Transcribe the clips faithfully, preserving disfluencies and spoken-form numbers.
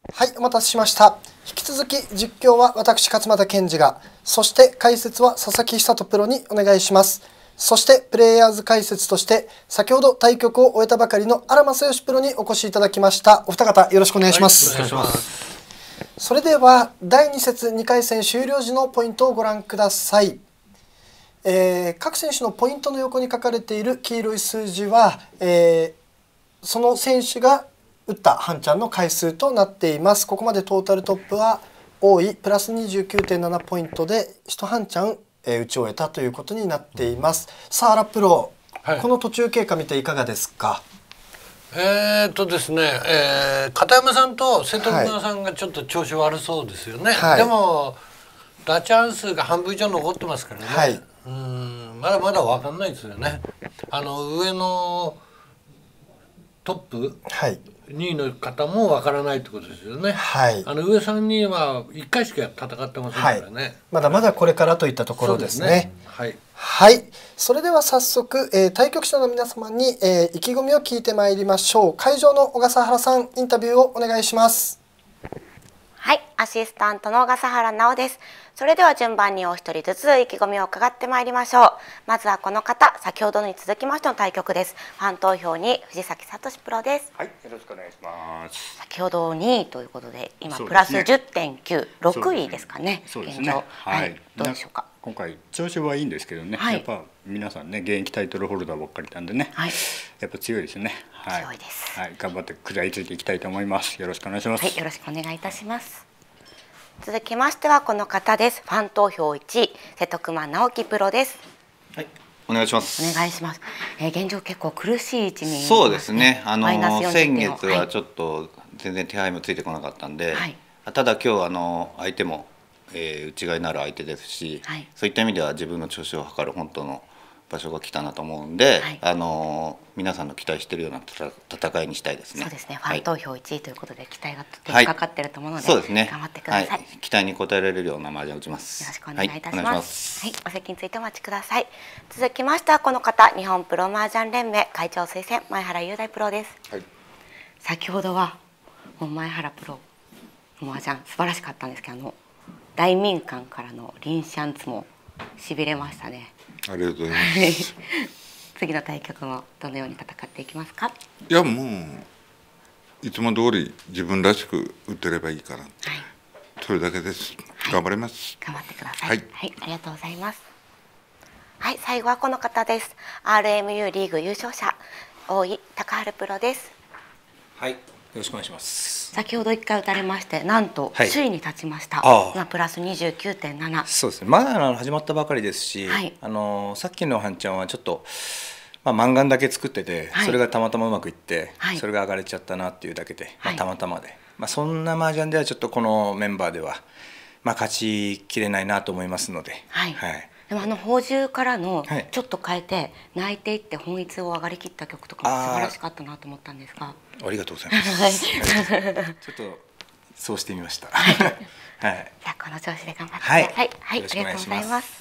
はい、お待たせしました。引き続き実況は私勝俣健二が、そして解説は佐々木久人プロにお願いします。そしてプレイヤーズ解説として先ほど対局を終えたばかりの荒正義プロにお越しいただきました。お二方よろしくお願いします。 はい、お願いします。 それではだいに節にかい戦終了時のポイントをご覧ください。えー、各選手のポイントの横に書かれている黄色い数字は、えー、その選手が打った半チャンの回数となっています。ここまでトータルトップは多いプラス にじゅうきゅうてんなな ポイントでいち半チャン、えー、打ち終えたということになっています。さあ荒プロ、はい、この途中経過見ていかがですか？ えーっとですね、えー、片山さんと瀬戸熊さんがちょっと調子悪そうですよね、はい、でも打チャン数が半分以上残ってますからね、はい、うんまだまだ分かんないですよね。あの上のトップ、はい、にいの方も分からないってことですよね、はい、あの上さんにいはいっかいしか戦ってませんからね、はい、 まだまだこれからといったところですね。そうですね、はい、はい、それでは早速、えー、対局者の皆様に、えー、意気込みを聞いてまいりましょう。会場の小笠原さん、インタビューをお願いします。 はい、アシスタントの小笠原奈緒です。それでは順番にお一人ずつ意気込みを伺ってまいりましょう。まずはこの方、先ほどに続きましての対局です。ファン投票に藤崎聡プロです。 はい、よろしくお願いします。 先ほどにいということで、今プラス じゅってんきゅう、ろくいですかね。 そうですね。現状、 はい、どうでしょうか。 今回調子はいいんですけどね、はい、やっぱ皆さんね現役タイトルホルダーばっかりなんでね、はい、やっぱ強いですね。はい、 強いです。 はい、頑張って食らいついていきたいと思います。よろしくお願いします。 はい、よろしくお願いいたします。続きましてはこの方です。ファン投票いちい、瀬戸熊直樹プロです。 はい、お願いします。 お願いします。えー、現状結構苦しい位置に、ね、 そうですね。あの先月はちょっと全然手配もついてこなかったんで、はい、ただ今日あの相手も、えー、内側になる相手ですし、はい、そういった意味では自分の調子を測る本当の場所が来たなと思うんで、はい、あの皆さんの期待しているような戦いにしたいですね。 そうですね。ファン投票いちいということで期待がとてもかかっていると思うので、はい、そうですね、頑張ってください。はい、 期待に応えられるような麻雀を打ちます。 よろしくお願いいたします。はい、お席についてお待ちください。続きましてはこの方、日本プロ麻雀連盟会長推薦前原雄大プロです。はい、先ほどはもう前原プロの麻雀素晴らしかったんですけど、あの大民間からのリンシャンツもしびれましたね。 ありがとうございます。 次の対局もどのように戦っていきますか？ いやもういつも通り自分らしく打ってればいいから、はい、それだけです。はい、頑張ります。 頑張ってください。はい、はい、ありがとうございます。はい、最後はこの方です。アールエムユー リーグ優勝者大井隆治プロです。 はい、よろしくお願いします。 先ほどいっかい打たれましてなんと首位に立ちました。 はい、 今プラス にじゅうきゅうてんなな。 そうですね。まだ始まったばかりですし、はい、あのさっきの半ちゃんはちょっと、まあ、マンガンだけ作ってて、はい、それがたまたまうまくいって、はい、それが上がれちゃったなっていうだけで、まあ、たまたまで、まあ、そんな麻雀ではちょっとこのメンバーでは、まあ、勝ちきれないなと思いますので。はい、はい、 でもあの宝珠からのちょっと変えて泣いていって本一を上がりきった曲とかも素晴らしかったなと思ったんですが。 ありがとうございます。ちょっとそうしてみました。はい。じゃあこの調子で頑張ってください。はい、はい、ありがとうございます。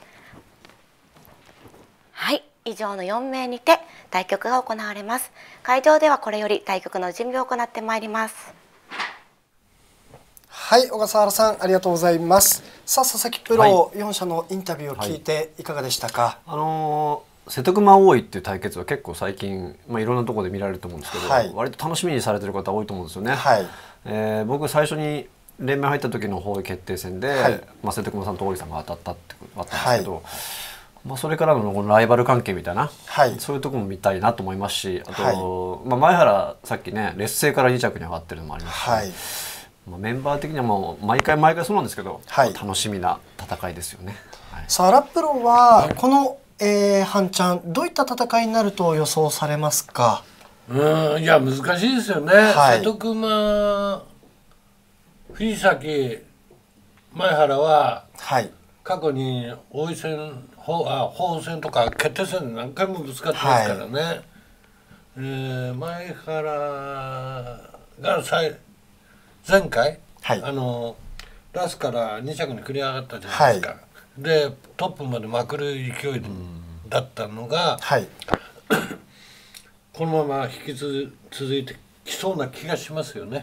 はい、以上のよんめいにて対局が行われます。会場ではこれより対局の準備を行ってまいります。 はい、小笠原さんありがとうございます。さあ佐々木プロ、はい、よん社のインタビューを聞いていかがでしたか？はい、 あのー瀬戸熊大井っていう対決は結構最近、まあ、いろんなところで見られると思うんですけど、はい、割と楽しみにされてる方多いと思うんですよね。はい、えー、僕最初に連盟入った時の方位決定戦で、はい、まあ、瀬戸熊さんと大井さんが当たったってあったんですけど、はい、まあ、それからのこのライバル関係みたいな、はい、そういうところも見たいなと思いますし、あと、はい、まあ、前原さっきね劣勢からに着に上がってるのもありますし、はい、まあ、メンバー的にはもう毎回毎回そうなんですけど、はい、楽しみな戦いですよね。はい、 さあ荒プロはこのえー、半ちゃんどういった戦いになると予想されますか？ うん、いや難しいですよね。はい、瀬戸熊、藤崎、前原は、はい、過去に王位戦、法あ法戦とか決定戦で何回もぶつかってますからね。はい、えー、前原が最前回、はい、あのラスからに着に繰り上がったじゃないですか。はい、でトップまでまくる勢いだったのが、はい、このまま引き続いてきそうな気がしますよね。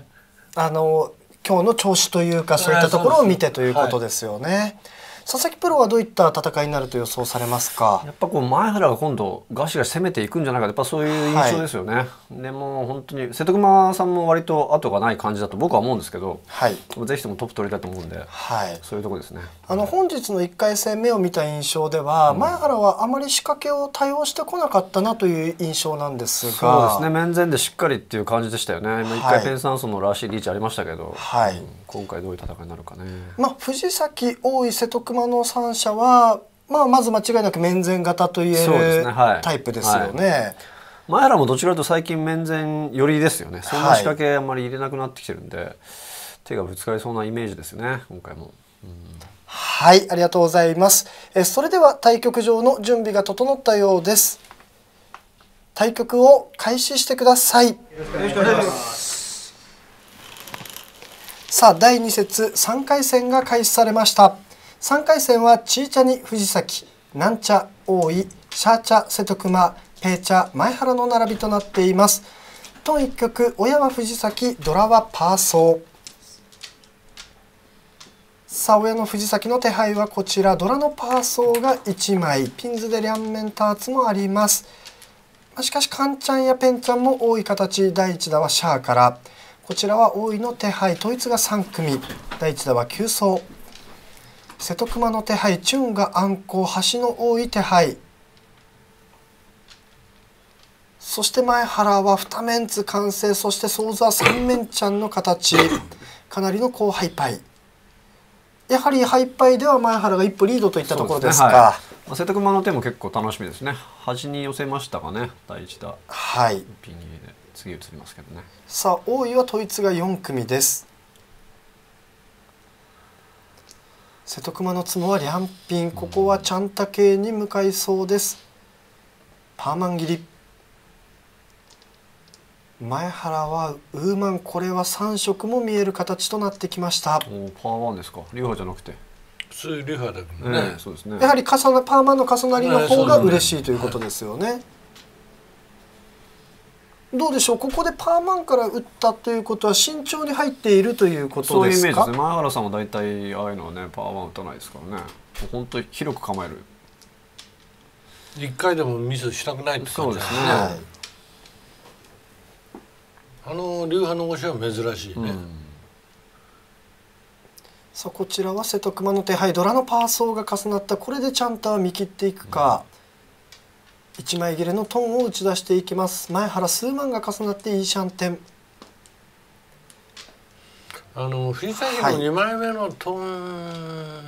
あの今日の調子というかそういったところを見てということですよね。はい、佐々木プロはどういった戦いになると予想されますか。 やっぱこう前原が今度ガシガシ攻めていくんじゃないか、やっぱそういう印象ですよね。はい、でも本当に瀬戸熊さんも割と後がない感じだと僕は思うんですけど、はい、ぜひともトップ取りたいと思うんで、はい、そういうところですね。 あの本日のいっかい戦目を見た印象では、うん、前原はあまり仕掛けを多用してこなかったなという印象なんですが、 そうですね、面前でしっかりっていう感じでしたよね。はい、いっかいペンサンソンのらしいリーチありましたけど、はい、うん、今回どういう戦いになるかね。 まあ、藤崎、大井、瀬戸熊のさん者は、まあ、まず間違いなく面前型といえる、ね、はい、タイプですよね。はい、 前原もどちらかというと最近面前寄りですよね。そんな仕掛けあんまり入れなくなってきてるんで、はい、手がぶつかりそうなイメージですよね今回も。うん、 はい、ありがとうございます。えそれでは対局場の準備が整ったようです。対局を開始してください。よろしくお願いします。さあだいに節さんかい戦が開始されました。さんかい戦はチーチャに藤崎、南茶大井、シャーチャ瀬戸熊、ペーチャ前原の並びとなっています。トンいっ局、親は藤崎、ドラはパーソー。さあ親の藤崎の手配はこちら、ドラのパーソーがいちまい、ピンズで両面ターツもあります。しかしカンチャンやペンちゃんも多い形。だいいち打はシャーから、こちらは大井の手配、統一がさん組、だいいち打はきゅう走。瀬戸熊の手配、チュンが暗行、端の多い手配。そして前原はにメンツ完成、そしてソーズはさん面ちゃんの形、かなりの高ハイパイ。やはりハイパイでは前原が一歩リードといったところですか。はい、 瀬戸熊の手も結構楽しみですね。端に寄せましたかね、だいいち打。はい。ピン切りで次移りますけどね。 さあ大井は統一がよん組です。瀬戸熊のツモはリャンピン、ここはチャンタ系に向かいそうです。パーマン切り。前原はウーマン、これはさん色も見える形となってきました。 おパーワンですか、リュハじゃなくて。 普通リュハだけどね、えー、そうですね。 やはり重なパーマンの重なりの方が嬉しいということですよね。はい、どうでしょう、ここでパーマンから打ったということは慎重に入っているということですか。 そういうイメージですね。前原さんは大体ああいうのはねパーマン打たないですからね。本当に広く構える。 一回でもミスしたくないって感じですね。そうですね。はい、あの流派の押しは珍しいね。うん、 さあこちらは瀬戸熊の手配、ドラのパーソーが重なった。これでチャンタは見切っていくか。うん、いち枚切れのトンを打ち出していきます。前原数万が重なっていいシャンテン。 あの藤崎のにまいめのトン、はい、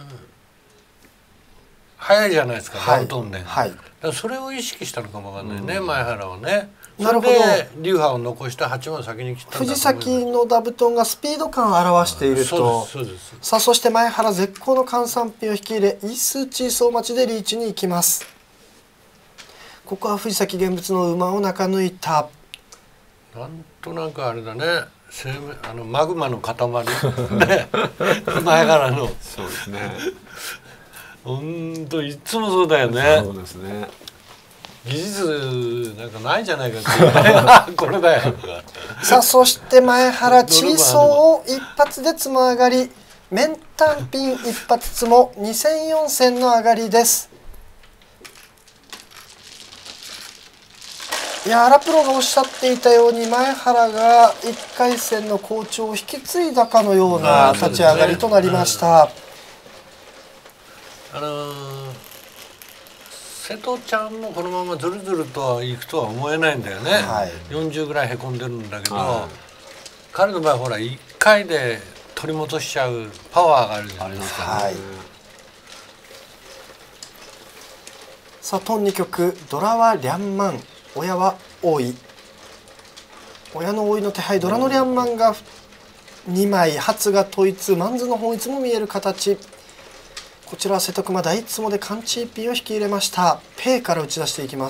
早いじゃないですか、ダウントンね。はい、だからそれを意識したのかもわかんないね、うん、前原はね。なるほど。流派を残してはちまい先に切ったんだと思います。 藤崎のダブトンがスピード感を表していると。さあそして前原絶好の換算ピンを引き入れ、イースチーソー待ちでリーチに行きます。ここは藤崎現物の馬を中抜いた。 なんとなくあれだね、生命あのマグマの塊ね、前原の。 そうですね。 本当いつもそうだよね。 そうですね。 技術なんかないじゃないかっていうこれだよ。 さあそして前原チーソーを一発でつも上がり、メンタンピン一発つもにせんよんせんの上がりです。いや荒プロがおっしゃっていたように前原がいっかい戦の好調を引き継いだかのような立ち上がりとなりました。 あのー瀬戸ちゃんもこのままずるずるとはいくとは思えないんだよね。はい、よんじゅうぐらいへこんでるんだけど、はい、彼の場合ほらいっかいで取り戻しちゃうパワーがあるじゃないですか。はい、 さあトンに局、ドラはリャンマン、親は大井。親の大井の手配、ドラのリャンマンがにまい、初が統一、マンズの本一も見える形。こちらは瀬戸熊第一ツモでカンチーピンを引き入れました。ペイから打ち出していきます。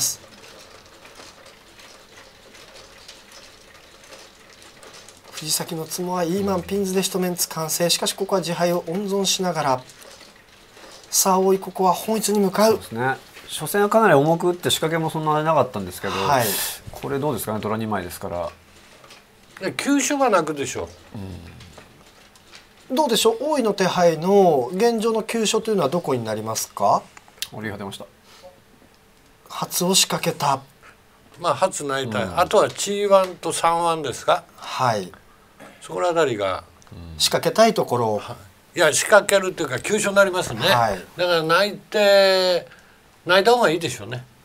藤崎のツモはイーマンピンズで一面ツ完成。しかしここは自敗を温存しながら、さあ大井ここは本一に向かう。そうですね。初戦はかなり重く打って仕掛けもそんなになかったんですけど、はい、これどうですかね、ドラにまいですから。 急所が泣くでしょう、 うん、どうでしょう、大井の手配の現状の急所というのはどこになりますか。 折りが出ました。 初を仕掛けた。 まあ初泣いた、うん、あとはチーワンとさんワンですか。 はい。 そこら辺りが、 うん、仕掛けたいところを、 いや仕掛けるというか急所になりますね、はい、だから泣いて泣いた方がいいでしょうね。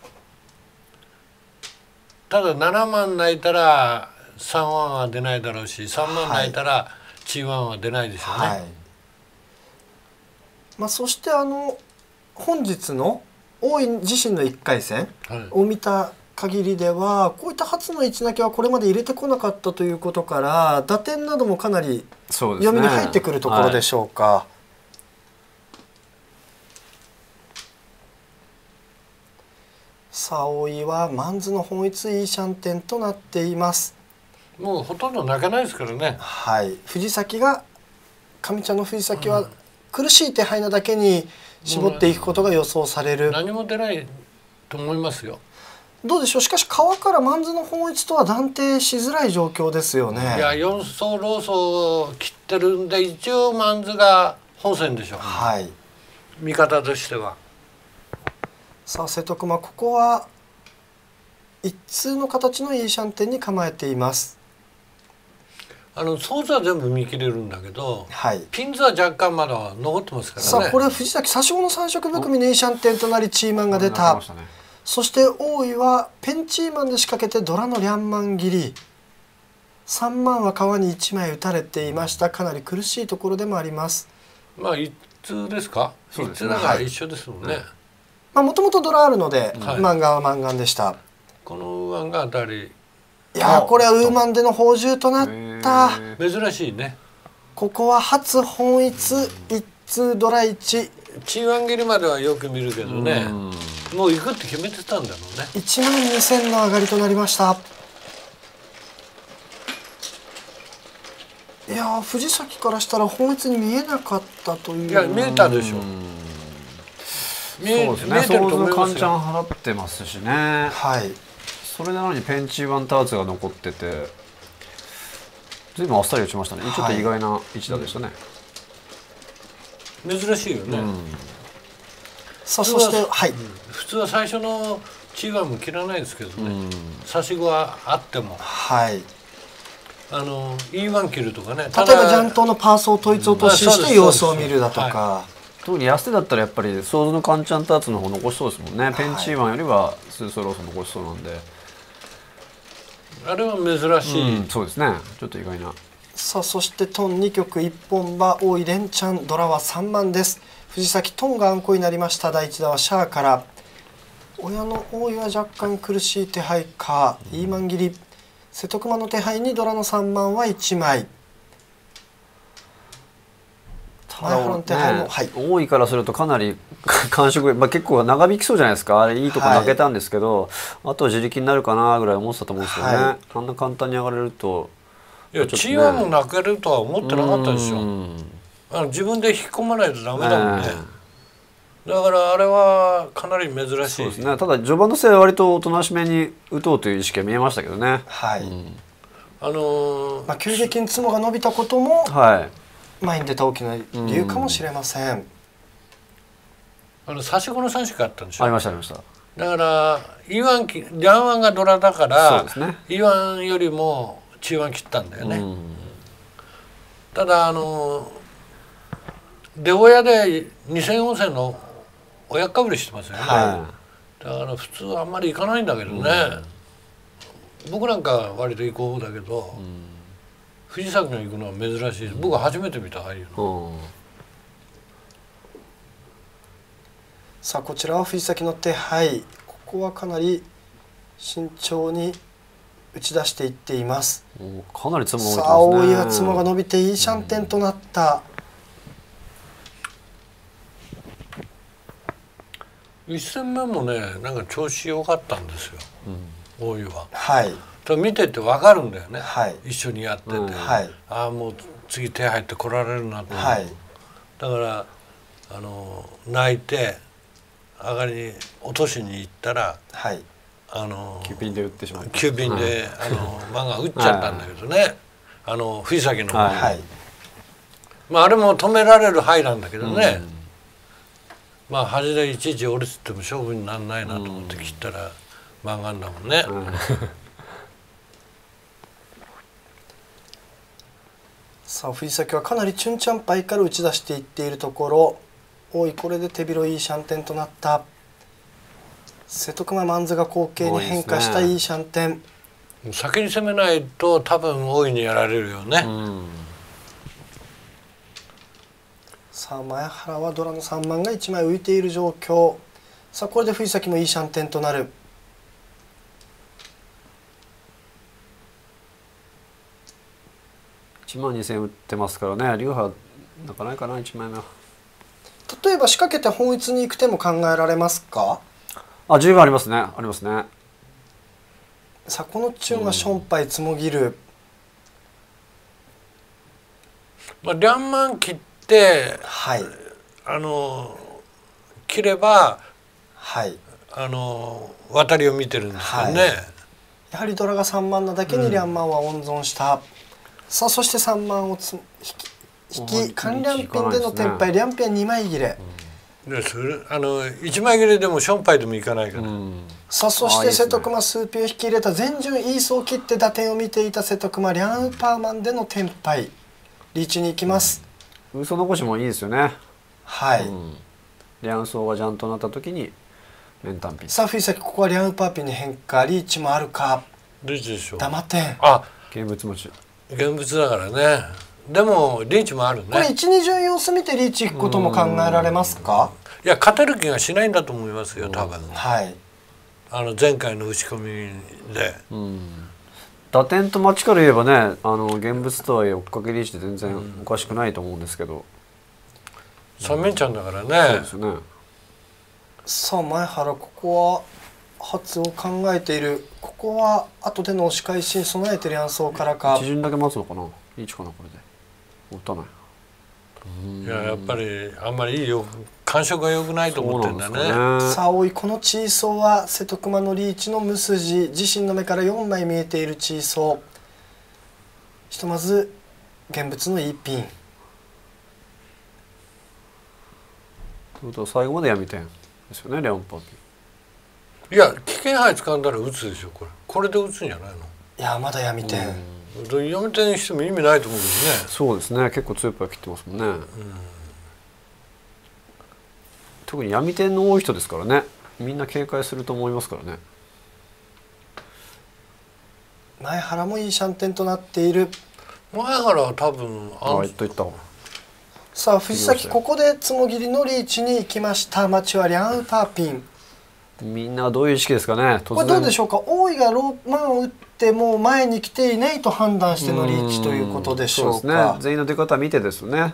ただななまん泣いたらさんワンは出ないだろうし、さんまん泣いたらチーワンは出ないでしょうね、はい、 まあ、そしてあの本日の大井自身のいっかい戦を見た限りでは、こういった初の一泣きはこれまで入れてこなかったということから、打点などもかなり読みに入ってくるところでしょうか。はい、さあ大井はマンズの本一いいシャンテンとなっています。 もうほとんど泣けないですからね。 はい、藤崎が上茶の藤崎は苦しい手配なだけに絞っていくことが予想される。 何も出ないと思いますよ。 どうでしょう。しかし川からマンズの本一とは断定しづらい状況ですよね。 いやよん走ローソを切ってるんで一応マンズが本線でしょう、 はい、 見方としては。 さあ瀬戸熊ここは一通の形のいいシャンテンに構えています。 あのソースは全部見切れるんだけど、 はい、 ピンズは若干まだ残ってますからね。 さあこれ藤崎差し子の三色含みのいいシャンテンとなりチーマンが出た、ね、そして大井はペンチーマンで仕掛けてドラのリャンマン切り、さんまんは川にいちまい打たれていました。かなり苦しいところでもあります。 まあ一通ですか。一通だから一緒ですもんね、はい、 まあもともとドラあるので、はい、マンガはマンガンでした。 このウーマンが当たり、 いやこれはウーマンでの宝珠となった。 珍しいね。 ここは初本一一通ドラいち、 チーワン切りまではよく見るけどね、もう行くって決めてたんだろうね。 いちまんにせんの上がりとなりました。いや藤崎からしたら本一に見えなかったという。 いや見えたでしょう。 見え、そうですね。想像カンちゃん払ってますしね。 はい。 それなのにペンチワンターツが残ってて、ずいぶんあっさり打ちましたね。ちょっと意外な一打でしたね。 珍しいよね。うん、 さあそしてはい、 普通は最初のチーワンも切らないですけどね。差し子はあっても。 はい。 あの イーワン 切るとかね。例えばジャントのパーソー統一落としして様子を見るだとか。 特に安手だったらやっぱりソーズのカンチャンターツの方残しそうですもんね、はい、ペンチーワンよりはスーソーローソン残しそうなんで、 あれは珍しい、 うん、そうですね、ちょっと意外な。 さあそしてトンに局いっぽん馬大井連チャンドラはさんばんです。藤崎トンがあんこになりました。第一打はシャアから。親の大井は若干苦しい手配か、イーマン切り、瀬戸熊の手配にドラのさんばんはいちまい。 ただね、はい、多いからするとかなり感触、まあ、結構長引きそうじゃないですか。あれいいとこ泣けたんですけど、はい、あとは自力になるかなぐらい思ってたと思うんですけどね、はい、あんな簡単に上がれると。 いやチーワンも泣けるとは思ってなかったでしょ。あの自分で引き込まないとダメだもんね、えー、だからあれはかなり珍しい。 そうですね、ただ序盤のせいは割とおとなしめに打とうという意識は見えましたけどね。 はい、うん、 あのー、 まあ急激に角が伸びたことも、 はい、 前に出た大きな理由かもしれません。うん、 あの差し子のさんしかあったんでしょ。 ありましたありました。 だからイーワンジャンワンがドラだから、そうですね、イーワンよりもチーワン切ったんだよね。うん、ただあの出親でにせんよんせんの親かぶりしてますよね。はい、だから普通はあんまり行かないんだけどね。うん、僕なんかは割と行こうだけど。うん、藤崎が行くのは珍しい。僕は初めて見たああいうの。 さあこちらは藤崎の手配。ここはかなり慎重に打ち出していっています。 かなり角が伸びてますね。 さあ大井は角が伸びていいシャンテンとなった。 一戦目もねなんか調子良かったんですよ、うん、大井は。 はい。 見てて分かるんだよね、 はい、 一緒にやってて、うん、 はい、 ああもう次手入って来られるなと、はい、だからあの泣いて上がりに落としに行ったら、 はい、 あの急ピンで打ってしまう。 急ピンで、はい、あの馬が打っちゃったんだけどね、 あの藤崎の、はい、まああれも止められる範囲なんだけどね、うん、まあ端でいちいち折れつっても勝負にならないなと思って切ったら漫画だもんね、うんさあ藤崎はかなりチュンチャンパイから打ち出していっているところ、おいこれで手広いシャンテンとなった。瀬戸熊マンズが後継に変化したいいシャンテン。 先に攻めないと多分大いにやられるよね、うん、 さあ前原はドラのさんまんがいちまい浮いている状況。さあこれで藤崎もいいシャンテンとなる。 いちまんにせんえん売ってますからね、流派なんかないかないちまいめは。 例えば仕掛けて本一に行く手も考えられますか？ あ、十分ありますね、ありますね。 さあこのチュンはションパイつもぎる、 まあ、リャンマン切って、 はい、 あの切れば、 はい、 あの渡りを見てるんですよね、はい、 やはりドラがさんまんなだけにリャンマンは温存した、うん、さあそしてさんまんをつ引き引き関リャンピンでのテンパイ、リャンピンにまい切れ、 うん、でそれあのいちまい切れでもションパイでもいかないから、うん、 さあそして瀬戸熊数ピを引き入れた前順イースを切って打点を見ていた瀬戸熊リャンウパーマンでのテンパイリーチに行きます、 うん、嘘残しもいいですよね。 はい、 うん、リャンソーがジャンとなった時に連単ピン。 さあ藤崎ここはリャンウパーピンに変化、リーチもあるか。 リーチでしょう。 黙ってん。 あ、 現物持ち。 現物だからね。でもリーチもあるね。 これいち、に順様子見てリーチ引くことも考えられますか？ いや勝てる気がしないんだと思いますよ多分。 はい。 あの前回の打ち込みで。 うん。打点と待ちから言えばね、あの現物とはいえ追っかけリーチで全然おかしくないと思うんですけど。 三面ちゃんだからね。 そうですね。 さあ前原ここは発を考えている。ここは後での押し返しに備えてリャンソーからか。 一巡だけ待つのかな。リーチかなこれで。持たない。 いややっぱりあんまりいいよ感触が良くないと思ってんだね。 さあおいこのチーソーは瀬戸熊のリーチの無筋、自身の目からよんまい見えているチーソー。ひとまず現物のいいピン。 ということは最後まで闇点ですよねリャンパーピン。いや危険牌掴んだら打つでしょこれ。これで打つんじゃないの？ いやまだ闇点。 闇点にしても意味ないと思うけどね。 そうですね結構強いパイ切ってますもんね。うん、特に闇点の多い人ですからね、みんな警戒すると思いますからね。 前原もいいシャンテンとなっている。 前原は多分ああいっといった。 さあ藤崎ここでつもぎりのリーチに行きました。マチはリャンウパーピン。 みんなどういう意識ですかね。 これどうでしょうか。大井がローマンを打ってもう前に来ていないと判断してのリーチということでしょうか。 そうですね、全員の出方見てですね。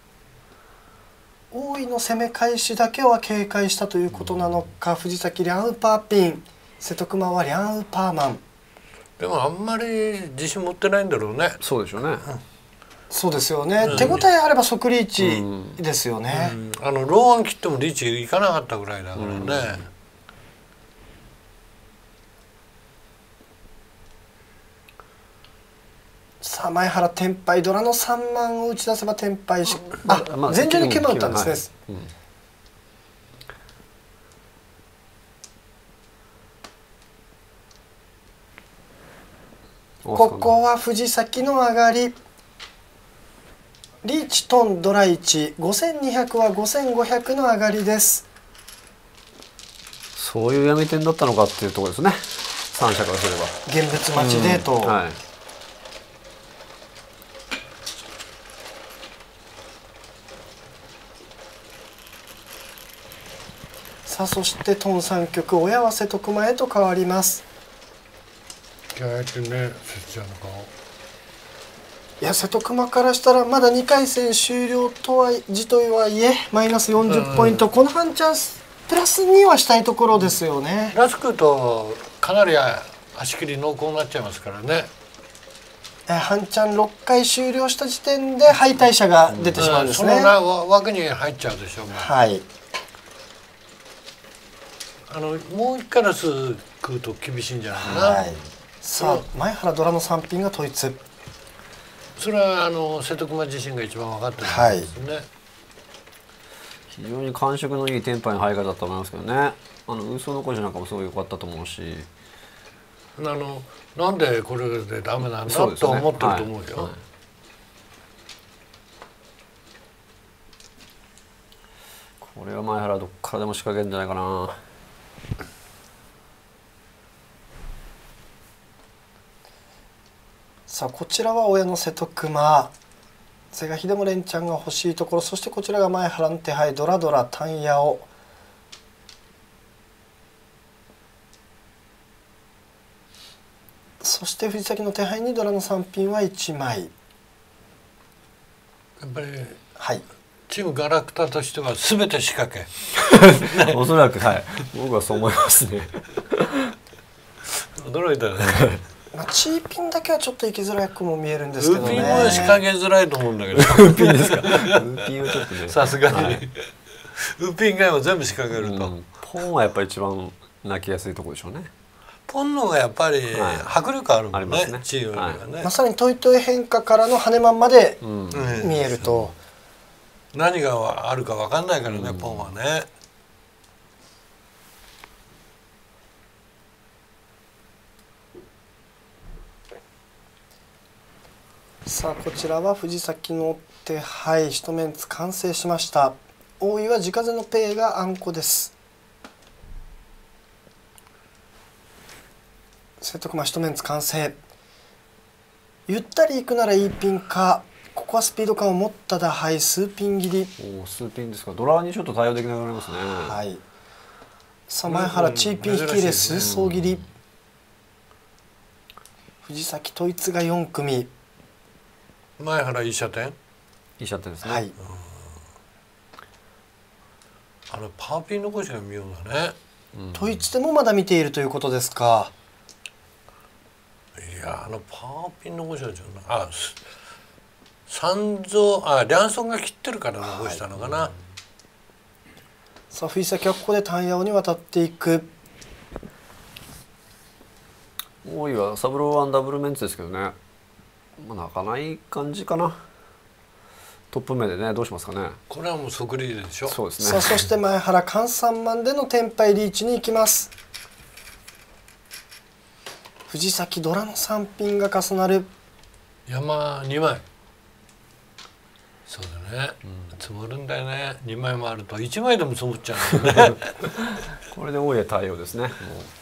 大井の攻め返しだけは警戒したということなのか。藤崎リャンウパーピン、瀬戸熊はリャンウパーマン。 でもあんまり自信持ってないんだろうね。 そうでしょうね、うん、 そうですよね、うん、手応えあれば即リーチですよね、うんうん、あのローワン切ってもリーチいかなかったぐらいだからね、うん、 さあ前原テンパイ、ドラのさんまんを打ち出せばテンパイし、あ、まあ、前順に決まったんですね、はい、うん、ここは藤崎の上がり、リーチトンドラいち、ごせんにひゃくはごせんごひゃくの上がりです。 そういう闇点だったのかっていうところですね、三者からすれば。 現物待ちでと、うん、はい、さあそしてトンさん局、親は瀬戸熊へと変わります。 いやってね、せちゃんの顔。 いや瀬戸熊からしたらまだにかい戦終了とはじとはいえマイナスよんじゅうポイント、うん、この半チャンスプラスにはしたいところですよね。 ラスクとかなり足切り濃厚になっちゃいますからね。 半チャンろっかい終了した時点で敗退者が出てしまうんですね、うん、 その枠に入っちゃうでしょう。 はい、 あのもう一回ラス食うと厳しいんじゃないかな、はい、 さあ前原ドラのさんピンが統一。 それはあの瀬戸熊自身が一番分かってるんですね、はい、 非常に感触のいいテンパイの入り方だと思いますけどね。あの嘘残しなんかもすごい良かったと思うし、 あのなんでこれでダメなんだ、ね、と思ってると思うよ、はいはい、 これは前原どっからでも仕掛けるんじゃないかな。 さあこちらは親の瀬戸熊、瀬賀秀も連チャンが欲しいところ、そしてこちらが前原の手配、ドラドラ単ヤオ、そして藤崎の手配にドラのさんピンはいちまい。 やっぱり、 はい、 チームガラクタとしては全て仕掛けおそらくはい僕はそう思いますね驚いたねまあ、チーピンだけはちょっと行きづらくも見えるんですけどね。 ウーピンは仕掛けづらいと思うんだけどウーピンですかウーピンはちょっとねさすがに、はい、ウーピン以外は全部仕掛けると、うん、 ポンはやっぱり一番泣きやすいところでしょうね。 ポンの方がやっぱり迫力あるもんね、はい、ねチームよりはね、 はい、まさにトイトイ変化からの羽マンまで見えると、 うん、何があるか分かんないからね、うん、ポンはね。 さあこちらは藤崎の手配、一メンツ完成しました。大井は自風のペイがあんこです。瀬戸熊一メンツ完成。ゆったりいくならいいピンか、ここはスピード感を持った打配、数ピン切り。 おお数ピンですか。ドラにちょっと対応できなくなりますね。 はい。さあ前原チーピン引き入れ数層切り、うん、藤崎統一がよん組。 前原いい射点いい射点ですね、 はい、 あのパーピン残しが見ようだね、 うん、統一でもまだ見ているということですか。 いやあのパーピン残しはちょっとあ三蔵あリャンソンが切ってるから残したのかな、はい、 さあ藤崎はここで単ヤオに渡っていく。 大井はサブローワンダブルメンツですけどね、まあ、泣かない感じかな。トップ目でねどうしますかね。 これはもう即リードでしょ。 そうですね。 さあそして前原換さんマンでのテンパイリーチに行きます。藤崎ドラのさんピンが重なる。 山にまい。そうだね、うん、積もるんだよね。にまいもあるといちまいでも積もっちゃうんだよねこれで大家対応ですね。もう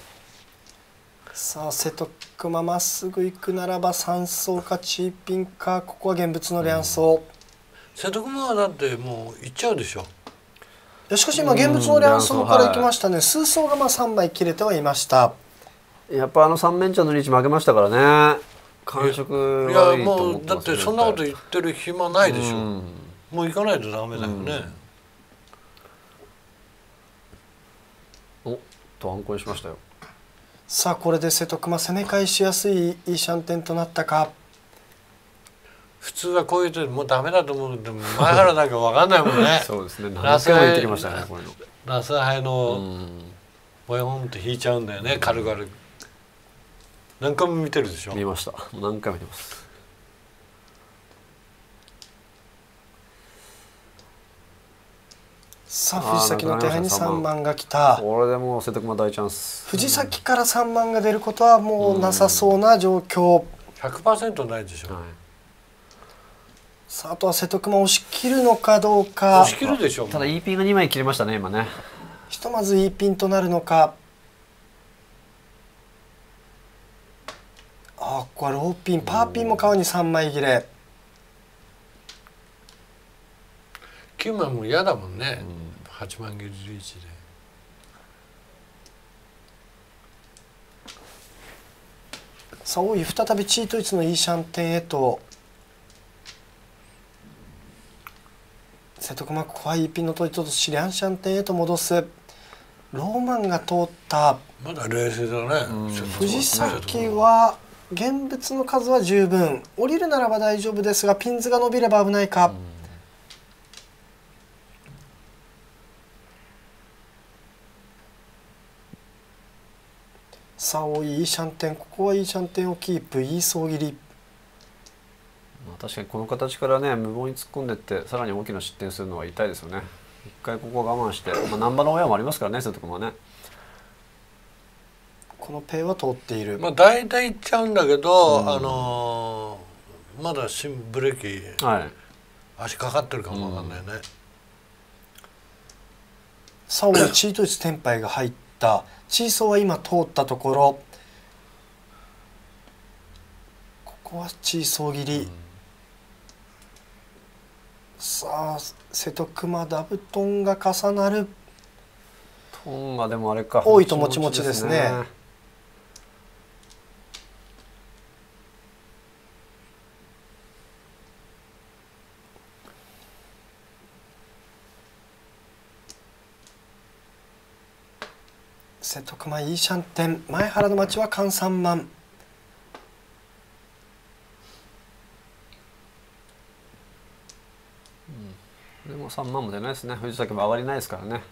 さあ瀬戸熊まっすぐ行くならばさん層かチーピンか、ここは現物のリャンソー、うん、 瀬戸熊はだってもう行っちゃうでしょ。いやしかし今現物のリャンソーから行きましたね、はい、数層がまあさんまい切れてはいました。 やっぱあの三面茶のリーチ負けましたからね。感触悪いと思ってます。 いやもうだってそんなこと言ってる暇ないでしょ、うん、もう行かないとダメだよね、 うん、おとあんこにしましたよ。 さあこれで瀬戸熊攻め返しやすいいいシャンテンとなったか。 普通はこういうともうダメだと思うんで前原なんか分かんないもんねそうですね、何回も言ってきましたねこういうの。 ラスハイのボヨンって引いちゃうんだよね、軽々。何回も見てるでしょ。 見ました、何回も見てます。 さあ藤崎の手配にさんまんが来た。 これでもう瀬戸熊大チャンス。 藤崎からさんまんが出ることはもうなさそうな状況。 ひゃくパーセント ないでしょ、はい、 さああとは瀬戸熊押し切るのかどうか。 押し切るでしょ。 ただ イーピンがにまい切れましたね今ね。 ひとまず イーピンとなるのか。ああここはローピンパーピンも川にさんまい切れ。 きゅうまいも嫌だもんね、うん、はちまん切りリーチで。 さあ大井再びチートイツのいいシャンテンへと。瀬戸熊ここはいいピンのトイトとシリャンシャンテンへと戻す。ローマンが通った。 まだ冷静だね。 藤崎は現物の数は十分、降りるならば大丈夫ですがピンズが伸びれば危ないか。さあ大井いいシャンテン、ここはいいシャンテンをキープ、いい総切り。 まあ確かにこの形からね無謀に突っ込んでってさらに大きな失点するのは痛いですよね。一回ここ我慢して、まあ、難波の親もありますからね瀬戸君はね。 このペイは通っている。 まあ大体いっちゃうんだけど、うん、あのー、まだ新ブレーキ、はい、足かかってるかもわかんないね。うん、 さあチートイツテンパイが入った。チーソーは今通ったところ、ここはチーソー切り。うん、さあ瀬戸熊ダブトンが重なる。 トンがでもあれか多いともちもちですね。瀬戸熊いいシャンテン。前原の町は換さんまん。 でもさんまんも出ないですね。藤崎も上がりないですからね。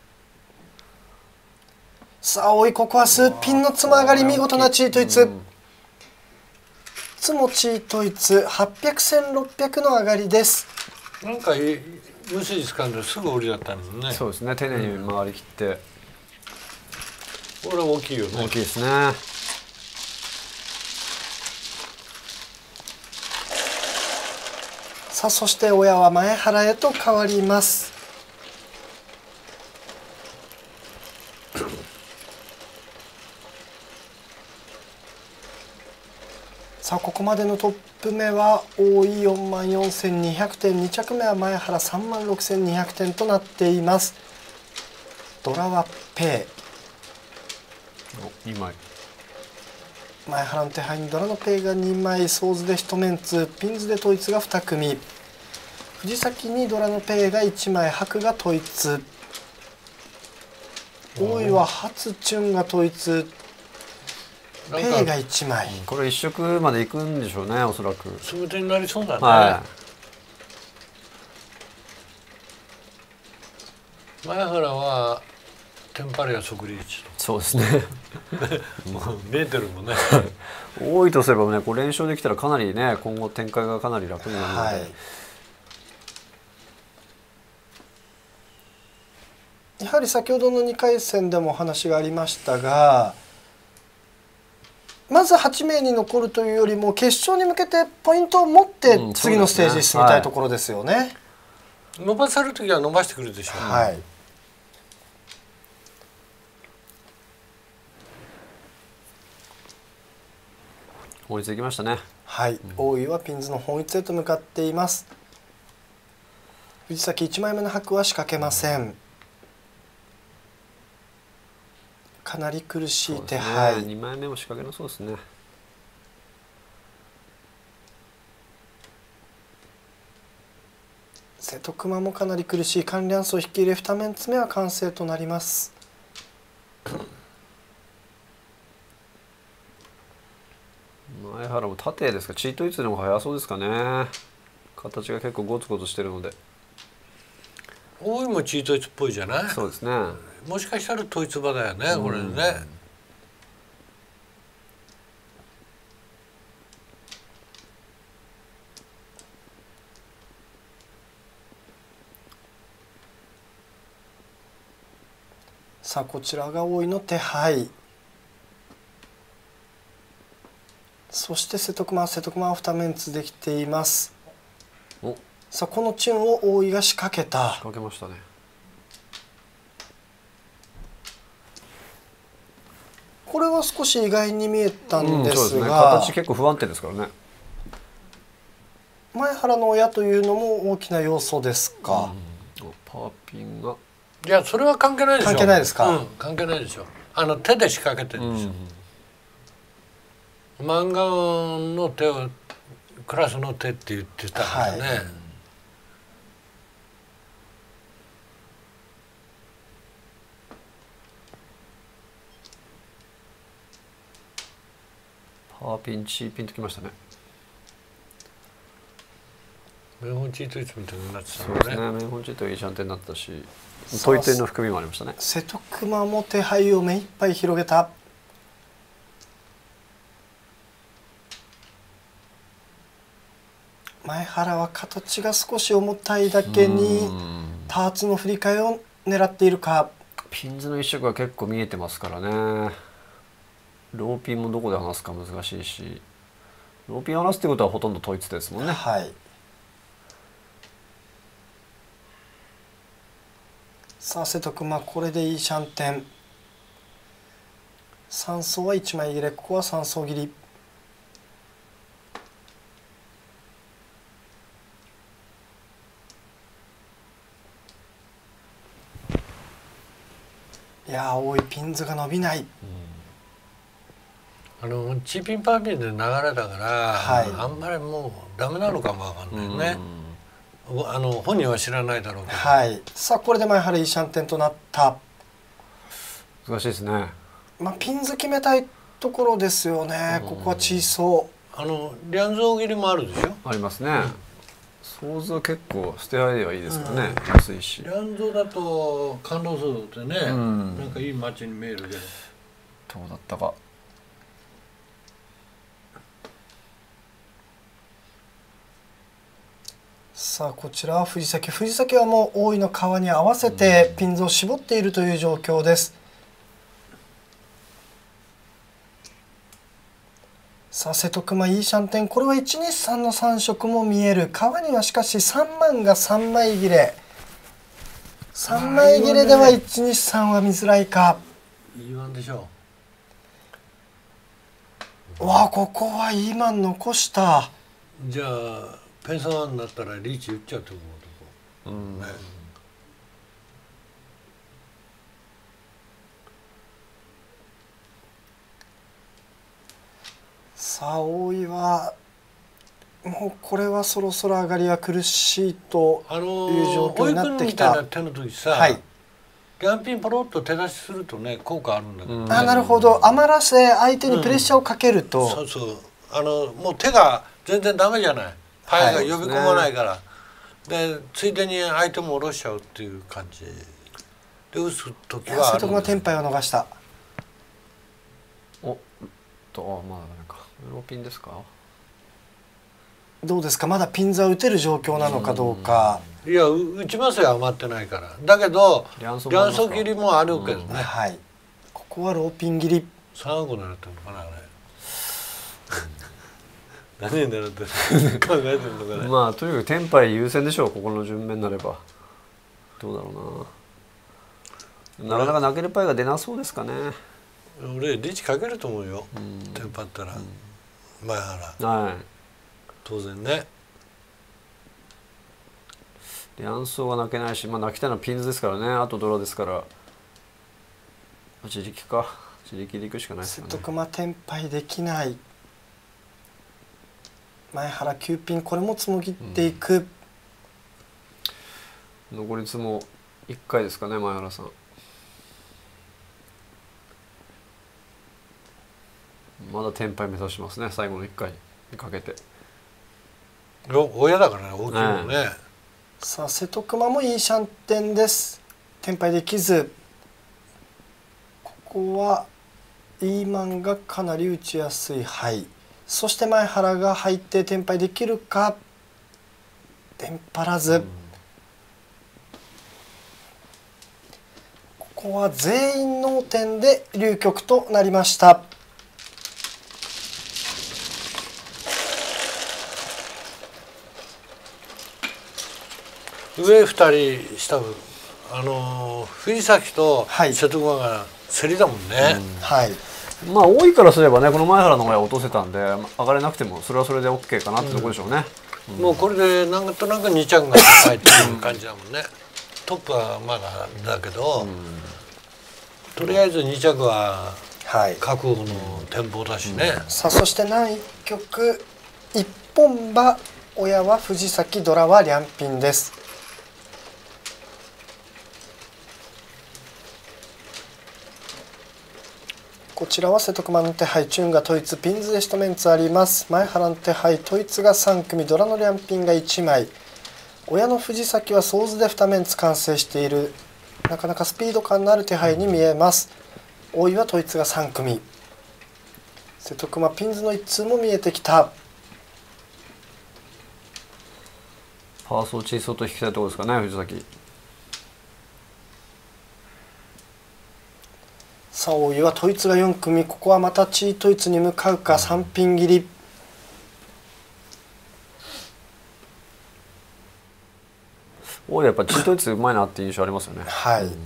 さあおいここは数ピンのつま上がり、見事なチートイツ。つもチートイツはっぴゃく、せんろっぴゃくの上がりです。 なんか無筋掴んですぐ降りだったんね。 そうですね。丁寧に回りきって。うんこれは大きいよね。 大きいですね。 さあそして親は前原へと変わります。さあここまでのトップ目は大井よんまんよんせんにひゃくてん、に着目は前原さんまんろくせんにひゃくてんとなっています。ドラはペイ。 にまい前原の手配にドラのペイがにまい、ソーズでいちメンツ、ピンズで統一がに組、藤崎にドラのペイがいちまい、白が統一、大井は初チュンが統一、ペイがいちまい。 これ一色までいくんでしょうね、おそらく。 スムーズになりそうだね。 はい、 前原はテンパリア即リーチ。 そうですね。 もう見えてるもんね。 多いとすればね、こう連勝できたらかなりね、今後展開がかなり楽になるので。はい、 やはり先ほどのにかい戦でもお話がありましたが、まずはちめいに残るというよりも決勝に向けてポイントを持って次のステージに進みたいところですよね。うん、はい、 伸ばされる時は伸ばしてくるでしょう。 はい。 本一行きましたね。 はい、うん、大井はピンズの本一へと向かっています。藤崎いちまいめの白は仕掛けません。かなり苦しい手配。 ね、にまいめも仕掛けなそうですね。 瀬戸熊もかなり苦しい。関連層引き入れにメンツ目は完成となります。 前原も縦ですか、チートイツでも速そうですかね。形が結構ゴツゴツしてるので。 大井もチートイツっぽいじゃない。 そうですね。 もしかしたら統一場だよね、これね。 さあこちらが大井の手配。そして瀬戸熊瀬戸熊はにメンツできています。おさあこのチュンを大井が仕掛けた。 仕掛けましたね。 これは少し意外に見えたんですが、うん、そうですね、 形結構不安定ですからね。 前原の親というのも大きな要素ですか。 うん、パーピンがいやそれは関係ないでしょ。 関係ないですか。 うん、関係ないでしょ。あの手で仕掛けてるんですよ。うん、漫画の手をクラスの手って言ってたからね。はい、 パーピンチーピンときましたね。 メンホンチートいつみたいになってたのね。そうですね。メンホンチートいいシャンテンになったし、トイテンの含みもありましたね。 瀬戸熊も手配を目いっぱい広げた。前前原は形が少し重たいだけにターツの振り替えを狙っているか。 ピンズの一色が結構見えてますからね。ローピンもどこで離すか難しいし、ローピンを離すってことはほとんど統一ですもんね。 はい。さあ瀬戸熊これでいいシャンテン。さん層はいちまい切れ、ここはさん層切り。いやー多い、ピンズが伸びない。 うん、あのチーピンパーピンで流れだから、はい、あんまりもうダメなのかもわかんないよね。あの本人は知らないだろうけど。 はい。さあこれで前原いいシャンテンとなった。 難しいですね。 まあピンズ決めたいところですよね。ここは小そう。 あのリャンゾー切りもあるでしょ。 ありますね。想像結構捨て合いではいいですからね。安いし。 リャンゾーだと感動するってね、うん、なんかいいマッチに見えるけど。 どうだったか。 さあこちらは藤崎。藤崎はもう大井の川に合わせてピンズを絞っているという状況です。さあ瀬戸熊いいシャンテン。これはいちにさんのさん色も見える。川にはしかしさんまんがさんまい切れ。さんまい切れではいちにさんは見づらいか。 いいワンでしょう。わあここはいいマン残した。 じゃあペンサワンになったらリーチ打っちゃうと思うとこ、うんね、 さあ大井はもうこれはそろそろ上がりは苦しいという状況になってきた。 あのー、みたいな手の時さ、はい、ギャンピンポロッと手出しするとね効果あるんだけど、ね、 あなるほど。余らせ相手にプレッシャーをかけると、うん、 そうそうあのもう手が全然ダメじゃない。パイが呼び込まないから、はい、でついでに相手も下ろしちゃうっていう感じで打つ時はあるんです。 瀬戸熊テンパイを逃した。 おっとまだダメか。ローピンですか。 どうですか。まだピンズは打てる状況なのかどうか。 いや打ちますよ余ってないから。だけどリャンソ切りもあるけどね、うん、 はい。ここはローピン切り。 さんおく狙ってるのかなあれ。何に狙ってる考えてるのかね。 まあとにかくテンパイ優先でしょう。ここの順目になればどうだろうな。なかなか泣けるパイが出なそうですかね。 俺リーチかけると思うよ、うん、テンパったら、うん、前原、はい、当然ね。 リャンソーが泣けないし、まあ、泣きたいのはピンズですからね。あとドラですから自力か。自力でいくしかないですよね。 瀬戸熊テンパイできない。前原きゅうピン。これもつもぎっていく、 うん、残りつもいっかいですかね前原さん。まだテンパイ目指しますね最後のいっかいにかけて。 親だからね大きいもんね、ね。 さあ瀬戸熊もいいシャンテンです。テンパイできず。ここはイーマンがかなり打ちやすい。はい。そして前原が入ってテンパイできるか。テンパらず、うん、ここは全員ノーテンで流局となりました。 上ふたり下あの藤崎と瀬戸熊が競りだもんね、はいうん、 はい。 まあ多いからすればねこの前原の方が落とせたんで上がれなくてもそれはそれで オーケー かなってところでしょうね、 うんうん、もうこれでなんとなくに着が高いっていう感じだもんねトップはまだだけど、うん、とりあえずに着は覚悟の展望だしね、 うん、さあそして南一局一本馬親は藤崎ドラはリャンピンです。こちらは瀬戸熊の手配チューンが統一ピンズでシトメンツあります。前原の手配統一がさんくみドラのリャンピンがいちまい。親の藤崎はソーズでにメンツ完成している。なかなかスピード感のある手配に見えます。大井は統一がさんくみ。瀬戸熊ピンズの一通も見えてきた。 パーソーチーソーと引きたいところですかね、藤崎。 さあ大井は統一がよん組、ここはまたチー統一に向かうか、さんピン切り。 大井やっぱチー統一うまいなっていう印象ありますよね。 はい、うん、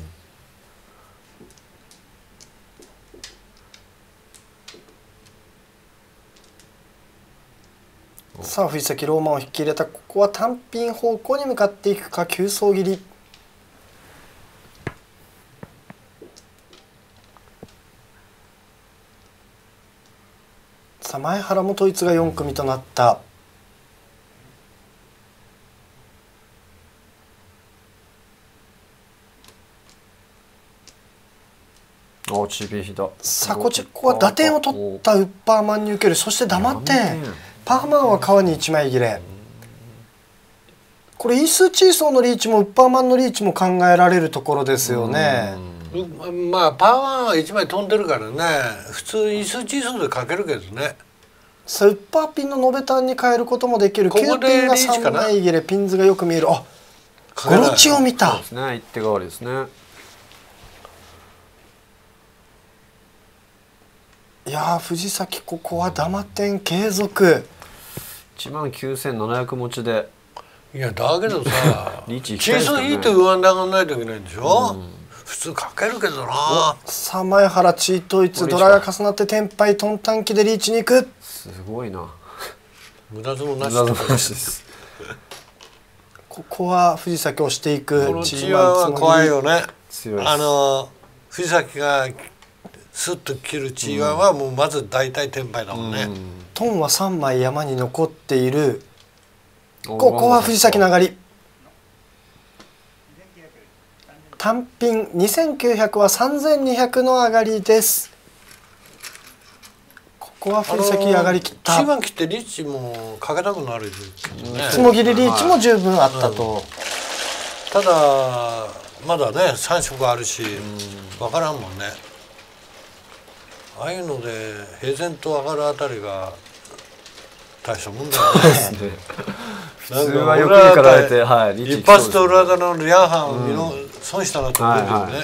さあ藤崎ローマンを引き入れた。ここは単品方向に向かっていくか、急走切り。さあ前原も統一がよん組となった。 おチーピーヒだ。 さあこちここは打点を取ったウッパーマンに受ける。そして黙ってパーマンは川にいちまい切れ。これイースチーソーのリーチもウッパーマンのリーチも考えられるところですよね。 まあパーマンはいちまい飛んでるからね、普通イースチーソーでかけるけどね。 さあウッパーピンの延べタンに変えることもできる。きゅうピンがさんまい切れ、ピンズがよく見える。あ、ゴロチを見た。 そうですね、一手代わりですね。 いやー藤崎ここはダマ点継続。 いちまんきゅうせんななひゃく持ちで。 いやだけどさリーチチーソーいいと言わんで上がんないといけないんでしょ、うん、普通かけるけどな。 さあ前原チー統一、ドラが重なってテンパイトン短期でリーチに行く。 すごいな。 無駄相撲なしなしです。 ここは藤崎をしていく。 このチーは怖いよね。あの藤崎がスッと切るチーワンはもうまず大体テンパイだもんね、うん、 トンはさんまい山に残っている。ここは藤崎の上がり。単品にせんきゅうひゃくはさんぜんにひゃくの上がりです。ここは藤崎上がりきった。 チーワン切ってリーチもかけたくなるけどね。 つもぎりリーチも十分あったと、うん、 ただまだねさん色あるし分からんもんね。ああいうので平然と上がるあたりが大したもんだよね。 普通は横にかられて、はい、 一発と裏田のリアハンを見の、うん、損したなと思うけどね、はいはい。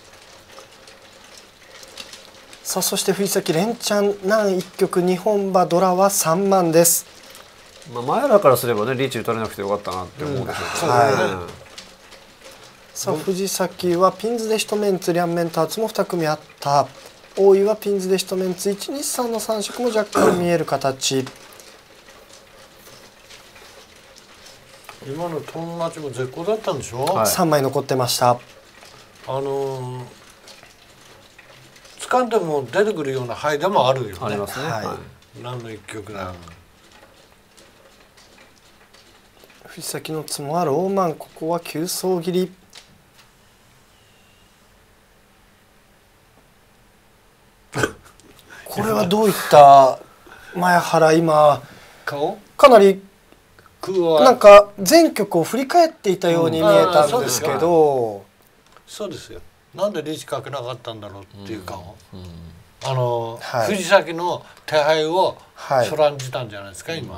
さあそして藤崎連チャン南一局日本馬ドラはさんまんです。 まあ前原からすればねリーチ打たれなくてよかったなって思うでしょうけど、うん、はい、 うん、さあ藤崎はピンズで一メンツ、両面ターツもに組あった。大井はピンズで一メンツ、いちにさんのさん色も若干見える形。 今のトン待ちも絶好だったんでしょ、 はい、さんまい残ってました。 あのー、掴んでも出てくるような牌でもあるよね。 ありますね、はい、何の一局だ、うん、 藤崎のツモはローマン、ここは急走切り。これはどういった前原、今顔かなりなんか全局を振り返っていたように見えたんですけど、 うん、そうですよ。なんでリーチかけなかったんだろうっていう顔、うんうん、あの、はい、藤崎の手配をそらんじたんじゃないですか、はい、今、うん、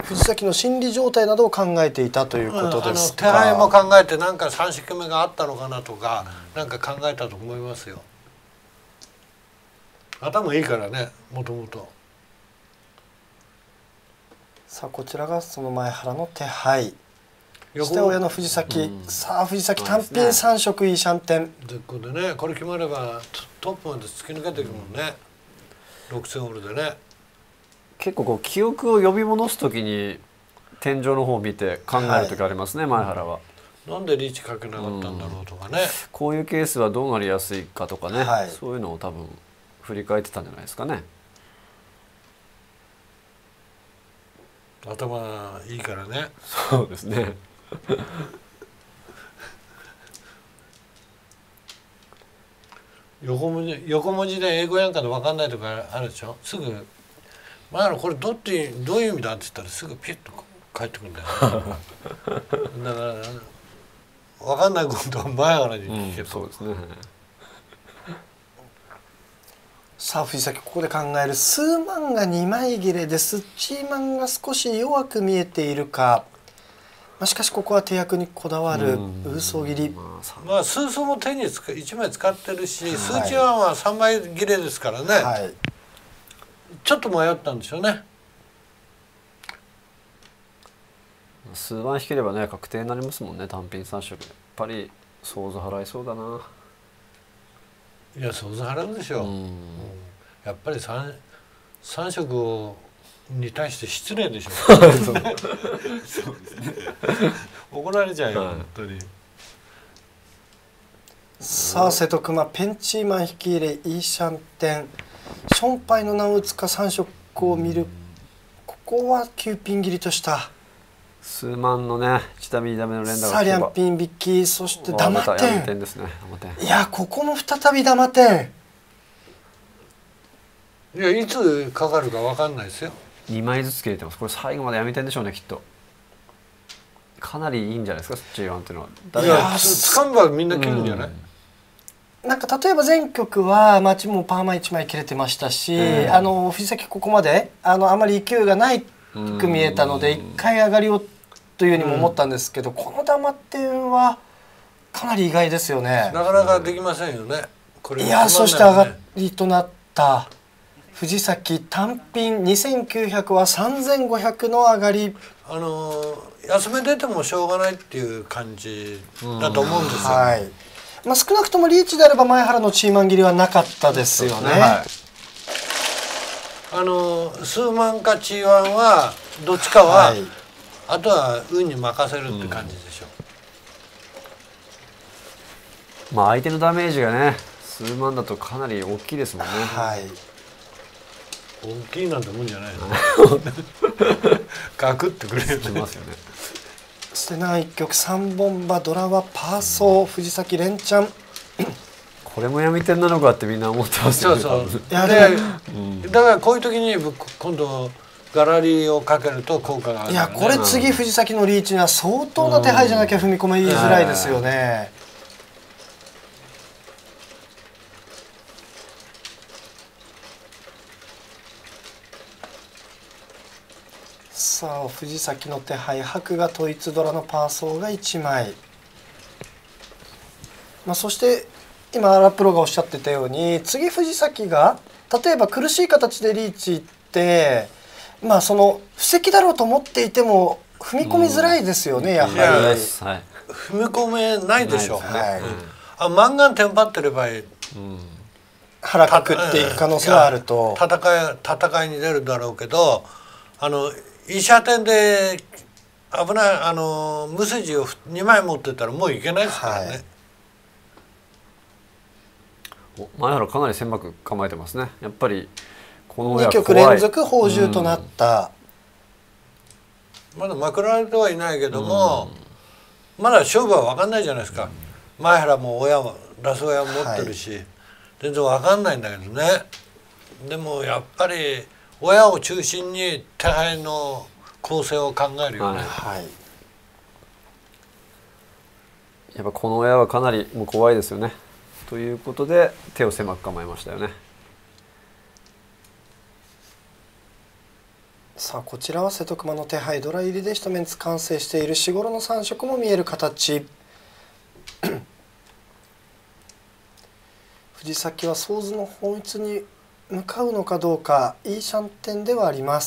藤崎の心理状態などを考えていたということですか。 うん、あの手配も考えてなんかさん色目があったのかなとか、うん、なんか考えたと思いますよ。頭いいからね、もともと。 さあこちらがその前原の手配。そして親の藤崎、うん、さあ藤崎単品さん色いいシャンテン。 絶好でね、これ決まればトップまで突き抜けていくもんね、うん、ろくせんホールでね。 結構こう記憶を呼び戻すときに天井の方を見て考えるときありますね、はい、前原は。 なんでリーチかけなかったんだろうとかね、うん、 こういうケースはどうなりやすいかとかね、はい、そういうのを多分振り返ってたんじゃないですかね。 頭いいからね。 そうですね。 横文字横文字で英語やんかで分かんないとかあるでしょ。すぐ前のこれどっちどういう意味だって言ったらすぐピュッと返ってくるんだよ、ね、だから分かんないことは前原に聞けば、 うん、そうですね。 さあ藤崎ここで考える。スーマンがにまい切れです。チーマンが少し弱く見えているか。 あ、しかしここは手役にこだわるウソ切り、 まあ数層も手につかいちまい使ってるし、はい、数値はまあさんまい切れですからね、はい、ちょっと迷ったんでしょうね。 数番引ければね確定になりますもんね。単品さん色やっぱり想像払いそうだな。 いや想像払うでしょう、うん、やっぱり 3, 3色をに対して失礼でしょうそうですね怒られちゃうよ、はい、本当に。 さあ瀬戸熊ペンチーマン引き入れイーシャンテンションパイの名を打つかさん色を見る。ここはきゅうピン切りとした数万のね下見ダメの連打がサリャンピン引き、そしてダマテンですね。 いやここも再びダマテン。いやいつかかるか分かんないですよ。 にまいずつ切れてます。これ最後までやめてんでしょうねきっと。かなりいいんじゃないですか ジーワン っていうのは。 いやつかめばみんな切るんじゃない、 うん、なんか例えば前局はマチもパーマいちまい切れてましたし、うん、あの藤崎ここまであのあまり勢いがないく見えたのでいっかい上がりをというようにも思ったんですけど、うん、このダマテンはかなり意外ですよね。 なかなかできませんよね。これいやそして上がりとなった藤崎単品にせんきゅうひゃくはさんぜんごひゃくの上がり。 あの休め出てもしょうがないっていう感じだと思うんですよ、 はい。まあ、少なくともリーチであれば前原のチーマン切りはなかったですよね。はい、 あの数万かチーワンはどっちかは、はい、あとは運に任せるって感じでしょう、 うん、まあ相手のダメージがね数万だとかなり大きいですもんね。 はい、 大きいなんてもんじゃないのガクってくれるってますよね。 そしてな一局さんぼん馬ドラはパーソー、うん、藤崎連チャンこれも闇点なのかってみんな思ってますよね。 そうそう。いやで、うん、だからこういう時に今度ガラリーをかけると効果がある、ね、 いやこれ次藤崎のリーチには相当な手配じゃなきゃ踏み込め言いづらいですよね。さあ藤崎の手配白が統一ドラのパーソーがいちまい、まあ、そして今アラプロがおっしゃってたように次藤崎が例えば苦しい形でリーチいってまあその布石だろうと思っていても踏み込みづらいですよね、やはり。 はい、踏み込めないでしょう、はい、あマンガンテンパってればいい、うん、 腹くくっていく可能性はあると戦い戦いに出るだろうけどあのいい射点で危ないあの無筋をにまい持ってたらもういけないですからね、 はい、前原かなり狭く構えてますね。やっぱりこのに局連続宝珠となった、 うん、まだまくられてはいないけども、うん、まだ勝負は分かんないじゃないですか、うん、前原も親はラス親持ってるし、はい、全然分かんないんだけどね。でもやっぱり親を中心に手配の構成を考えるよね、はい、 やっぱこの親はかなりもう怖いですよね。ということで手を狭く構えましたよね。 さあこちらは瀬戸熊の手配ドラ入りで一メンツ完成している四五郎のさん色も見える形藤崎はソーズの本質に向かうのかどうかいいシャンテンではあります。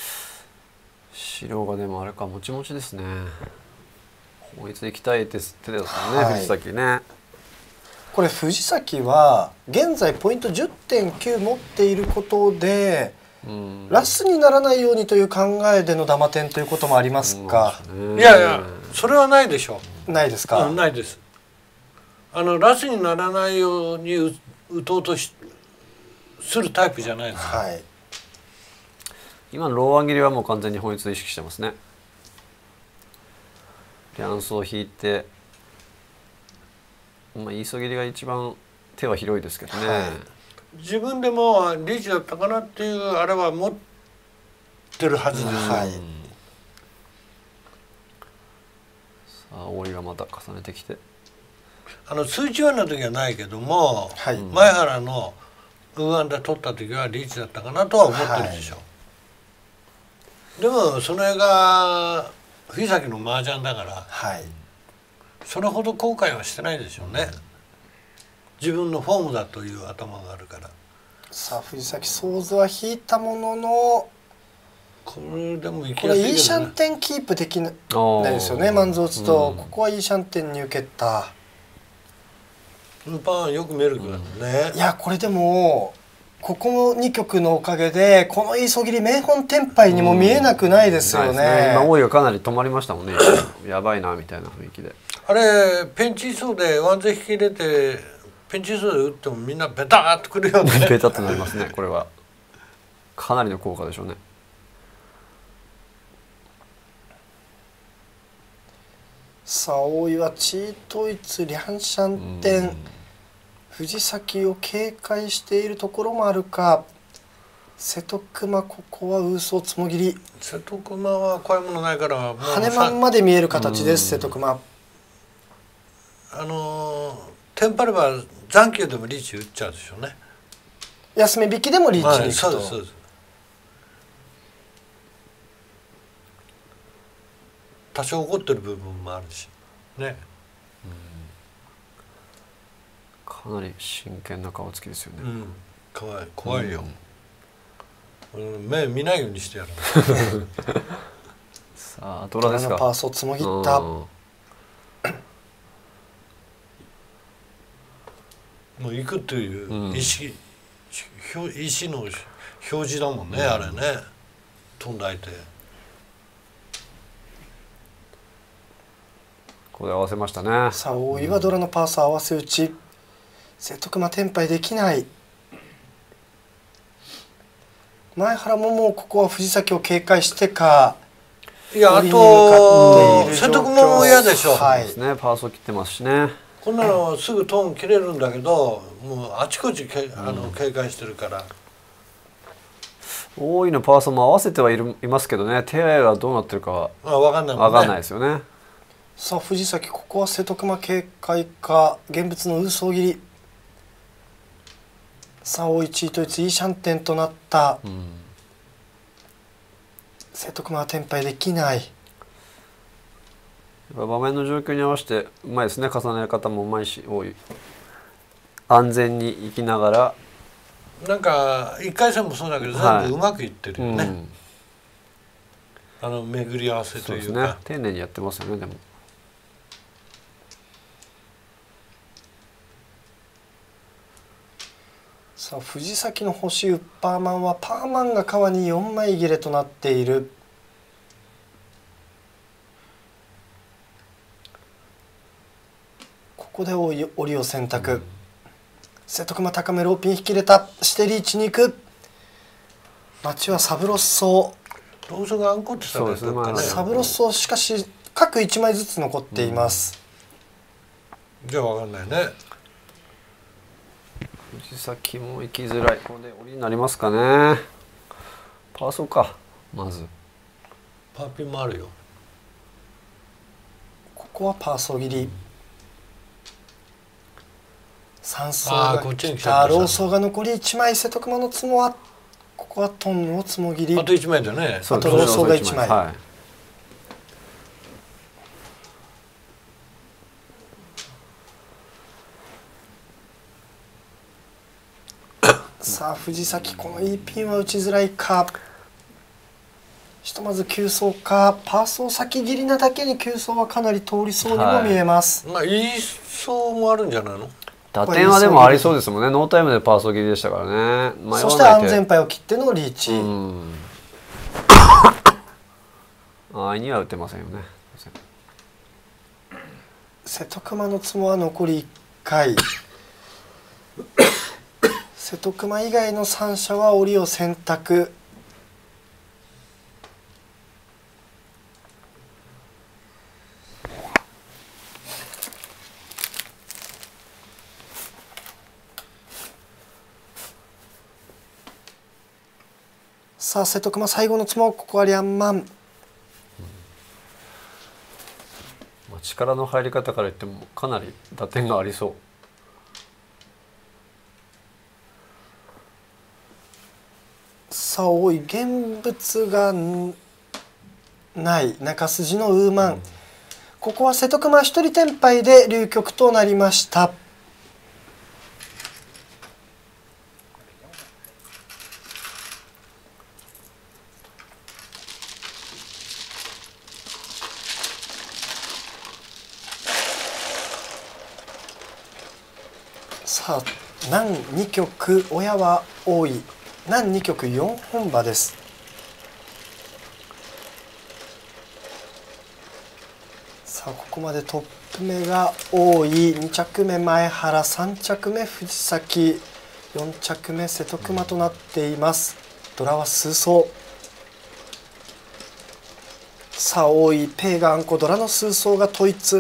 白がでもあれかもちもちですね。本質でいきたいです手ですね、はい、藤崎ね。 これ藤崎は現在ポイント じゅってんきゅう 持っていることで、うん、ラスにならないようにという考えでのダマ点ということもありますか。 いやいやそれはないでしょう。ないですか。 ないです。あのラスにならないように打とうとしするタイプじゃないですか、はい、 今のローワン切りはもう完全に本質を意識してますね。両走を引いて、まあ、イーソ切りが一番手は広いですけどね、はい、 自分でもリーチだったかなっていうあれは持ってるはずです、はい、 さあ大井がまた重ねてきてあの数値ワンの時はないけども、はい、前原のウーアンで取った時はリーチだったかなとは思ってるでしょ、はい、でもその絵が藤崎の麻雀だから、はい、それほど後悔はしてないでしょうね。自分のフォームだという頭があるから。 さあ藤崎想像は引いたもののこれでもいこれいいシャンテンキープできないですよね。満足打つと、うん、ここはいいシャンテンに受けた。 ルパンよく見えるけどね、 うん、いやこれでもここのにきょくのおかげでこの磯切り名本テンパイにも見えなくないですよね。うん、ね今大井がかなり止まりましたもんねやばいなみたいな雰囲気で。 あれペンチ層でワンゼ引き入れてペンチ層で打ってもみんなベターっとくるよねベタっとなりますね。これはかなりの効果でしょうね。 さあ大井はチートイツリャンシャンテン藤崎を警戒しているところもあるか。瀬戸熊ここは嘘つもぎり。 瀬戸熊は怖いものないからもう羽まんまで見える形です。瀬戸熊あのー、テンパれば残球でもリーチ打っちゃうでしょうね。 休み引きでもリーチに行くと、はい、そうですそうです。 多少怒ってる部分もあるしね、 うん、かなり真剣な顔つきですよね、 うん、怖い怖いよ、うん、目見ないようにしてやるさあドラですか。 パースをつもぎった。 もう行くという意思、うん、意思の表示だもんね、うん、あれね飛んだ相手。 ここで合わせましたね。 さあ大岩ドラのパース合わせ打ち。瀬戸熊テンパイできない。前原ももうここは藤崎を警戒してか。 いやあと瀬戸熊も嫌でしょ。 はいですね。パースを切ってますしね。 こんなのすぐトーン切れるんだけどもうあちこちけあの警戒してるから。 大井のパーソンも合わせてはいるいますけどね、手合いがどうなってるかは分かんないもんね。 分かんないですよね。 さあ藤崎ここは瀬戸熊警戒か現物の嘘切り。さあ大井チートイツいいシャンテンとなった、うん、瀬戸熊はテンパイできない。 場面の状況に合わせてうまいですね。重ね方もうまいし大井安全に行きながらなんかいっかい戦もそうだけど全部うまくいってるよね、はい、うん、あの巡り合わせというか。そうですね、 丁寧にやってますよね。でもさあ藤崎の星ウッパーマンはパーマンが川によんまい切れとなっている。ここで折りを選択、うん、瀬戸熊高めローピン引き入れたしてリーチに行く。町はサブロッソーローソがあんこってたね。 サブロッソーしかし各いちまいずつ残っています、 うん、じゃあ分かんないね。 藤崎も行きづらい。ここで折りになりますかね。パーソーか。まずパーピンもあるよ。 ここはパーソー切り。三層が来た。ローソーが残りいちまい。瀬戸熊のつもはここはトンのつも切り。 あといちまいだね。 あとローソーがいちまい、はい、さあ藤崎このいいピンは打ちづらいか。ひとまず急走か。パーソー先切りなだけに急走はかなり通りそうにも見えます、 はい、まあいい走もあるんじゃないの。 打点はでもありそうですもんね。ノータイムでパーソー切りでしたからね。 そして安全牌を切ってのリーチ。 安易には打てませんよね。 瀬戸熊のつもは残りいっかい瀬戸熊以外のさん者は折りを選択。さあ瀬戸熊最後のつもここはリャンマン、うん、 力の入り方から言ってもかなり打点がありそう。さあおい現物がない中筋のウーマン、うん、ここは瀬戸熊一人天敗で流局となりました。さあ南に局、親は多い南に局よんほん馬です。さあここまでトップ目が多い、に着目前原、さん着目藤崎、よん着目瀬戸熊となっています。ドラは数走。さあ多いペーガンコドラの数走が統一、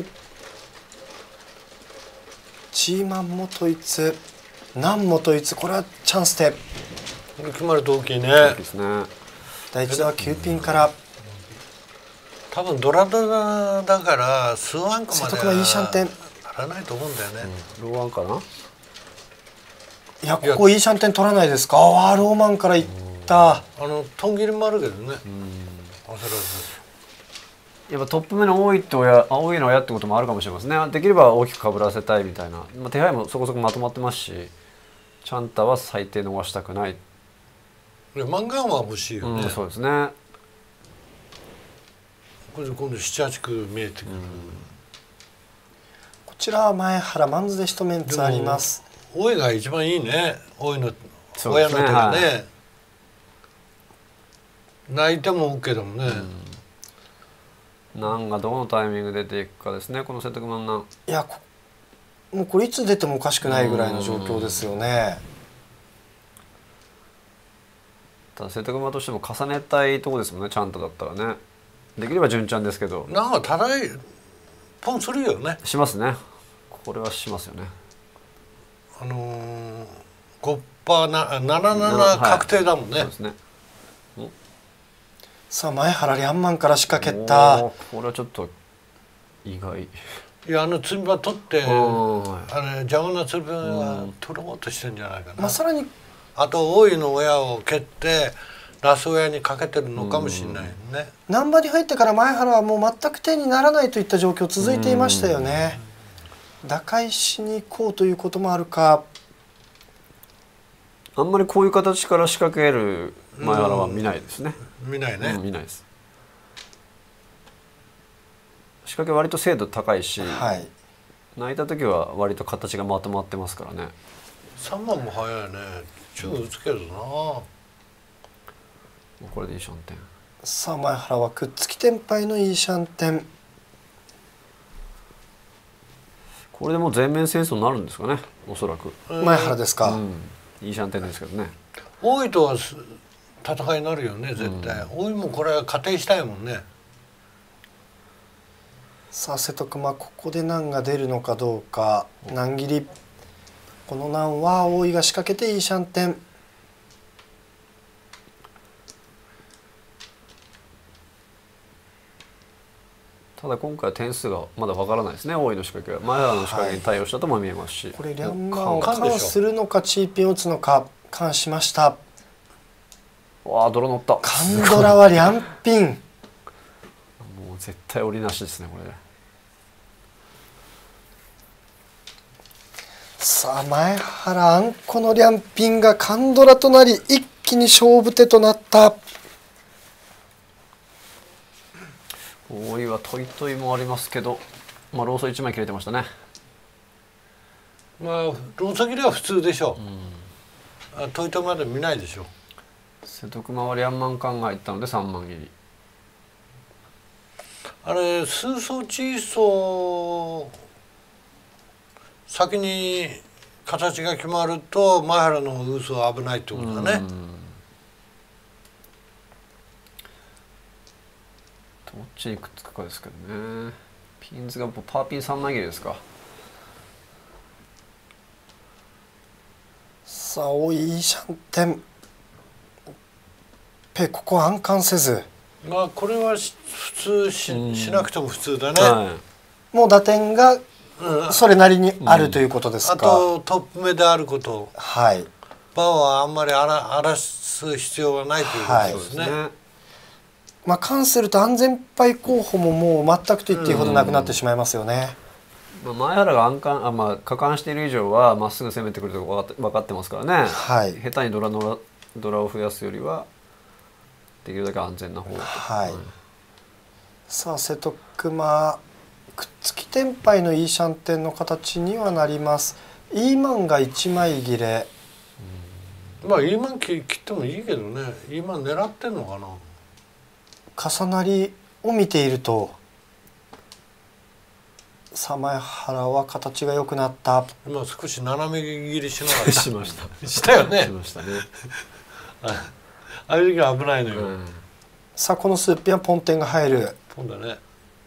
チーマンも統一、ナンも統一、これはチャンスで決まると大きいね。 第一打はきゅうピンから。 多分ドラドラだから数アンコまではいいシャンテンならないと思うんだよね。 うん、ローアンかな。 いやここいいシャンテン取らないですか。ああローマンからいった。 あのトン切りもあるけどね。焦らず。 やっぱトップ目の多いって親、多いの親ってこともあるかもしれませんね。できれば大きくかぶらせたいみたいな、まあ、手配もそこそこまとまってますし、チャンタは最低逃したくない。 いやマンガンは欲しいよね。 うん、そうですね。 これで今度七八区見えてくる。うん、 こちらは前原マンズで一メンツあります。 多いが一番いいね。多いの親の手がね、はい、泣いても OK だもんね。 うん、なんがどのタイミングで出ていくかですね、この瀬戸熊のなん。 いやもうこれいつ出てもおかしくないぐらいの状況ですよね。 ただ瀬戸熊としても重ねたいとこですもんね、ちゃんとだったらね。できれば順ちゃんですけど。 なんかただいポンするよね。 しますね。これはしますよね。 あのー、ごパーななななな確定だもんね。 そうですね。 さあ前原リャンマンから仕掛けた。 これはちょっと意外。 いやあの釣り場取ってあれ邪魔な釣り場は取ろうとしてんじゃないかな。 まあさらにあと大井の親を蹴ってラス親にかけてるのかもしれないね。 難波に入ってから前原はもう全く手にならないといった状況続いていましたよね。打開しに行こうということもあるか。 あんまりこういう形から仕掛ける前原は見ないですね。 見ないね。 うん、見ないです。仕掛け割と精度高いし、はい、泣いた時は割と形がまとまってますからね。 さんばんも早いね。中打つけどな。これでいいシャンテン。 さあ前原はくっつきテンパイのいいシャンテン。 これでもう全面戦争になるんですかね、おそらく。 前原ですか。うん、 いいシャンテンですけどね。 大井とは戦いになるよね絶対。うん、大井もこれは仮定したいもんね。 さあ瀬戸熊ここで難が出るのかどうか。難切り。この難は大井が仕掛けていいシャンテン。 ただ今回は点数がまだわからないですね。大井の仕掛けは前原の仕掛けに対応したとも見えますし、はい、 これリャンマンをカンするのかチーピンを打つのか。カンしました。 わあドラ乗った。 カンドラはリャンピン。もう絶対折りなしですねこれ。 さあ前原あんこのリャンピンがカンドラとなり一気に勝負手となった。 大井はトイトイもありますけど、まあローソいちまい切れてましたね。 まあローソ切りは普通でしょう。うん、トイトイまで見ないでしょう。 瀬戸熊はリャンマン缶が入ったのでさんまん切り。 あれ数走チーソ先に形が決まると前原のウースは危ないってことだね。 どっちにくっつくかですけどね。ピンズがパーピンさんまい切りですか。 さあおいいシャンテン。ペここは安閑せず。 まあこれは普通 し, しなくても普通だね。はい、 もう打点がそれなりにあるということですか。 あとトップ目であること。 はい。 バーはあんまり荒らす必要はないということですね。はい、 まあ関すると安全牌候補ももう全くと言っていいほどなくなってしまいますよね。 まあ、前原が安感あ、まあ、果敢している以上はまっすぐ攻めてくると分かって分かってますからね、はい、下手にドラのドラを増やすよりはできるだけ安全な方が、 はい、うん、さあ瀬戸熊くっつき天杯のいいシャンテンの形にはなります。イーマンがいちまい切れ、 うん、まあイーマン切ってもいいけどね。イーマン狙ってんのかな。 重なりを見ていると前原は形が良くなった。 今少し斜め切りしながらしましたしたよね。 しましたねああいう時は危ないのよ、うん、 さあこのスーピンはポンテンが入る。 ポンだね。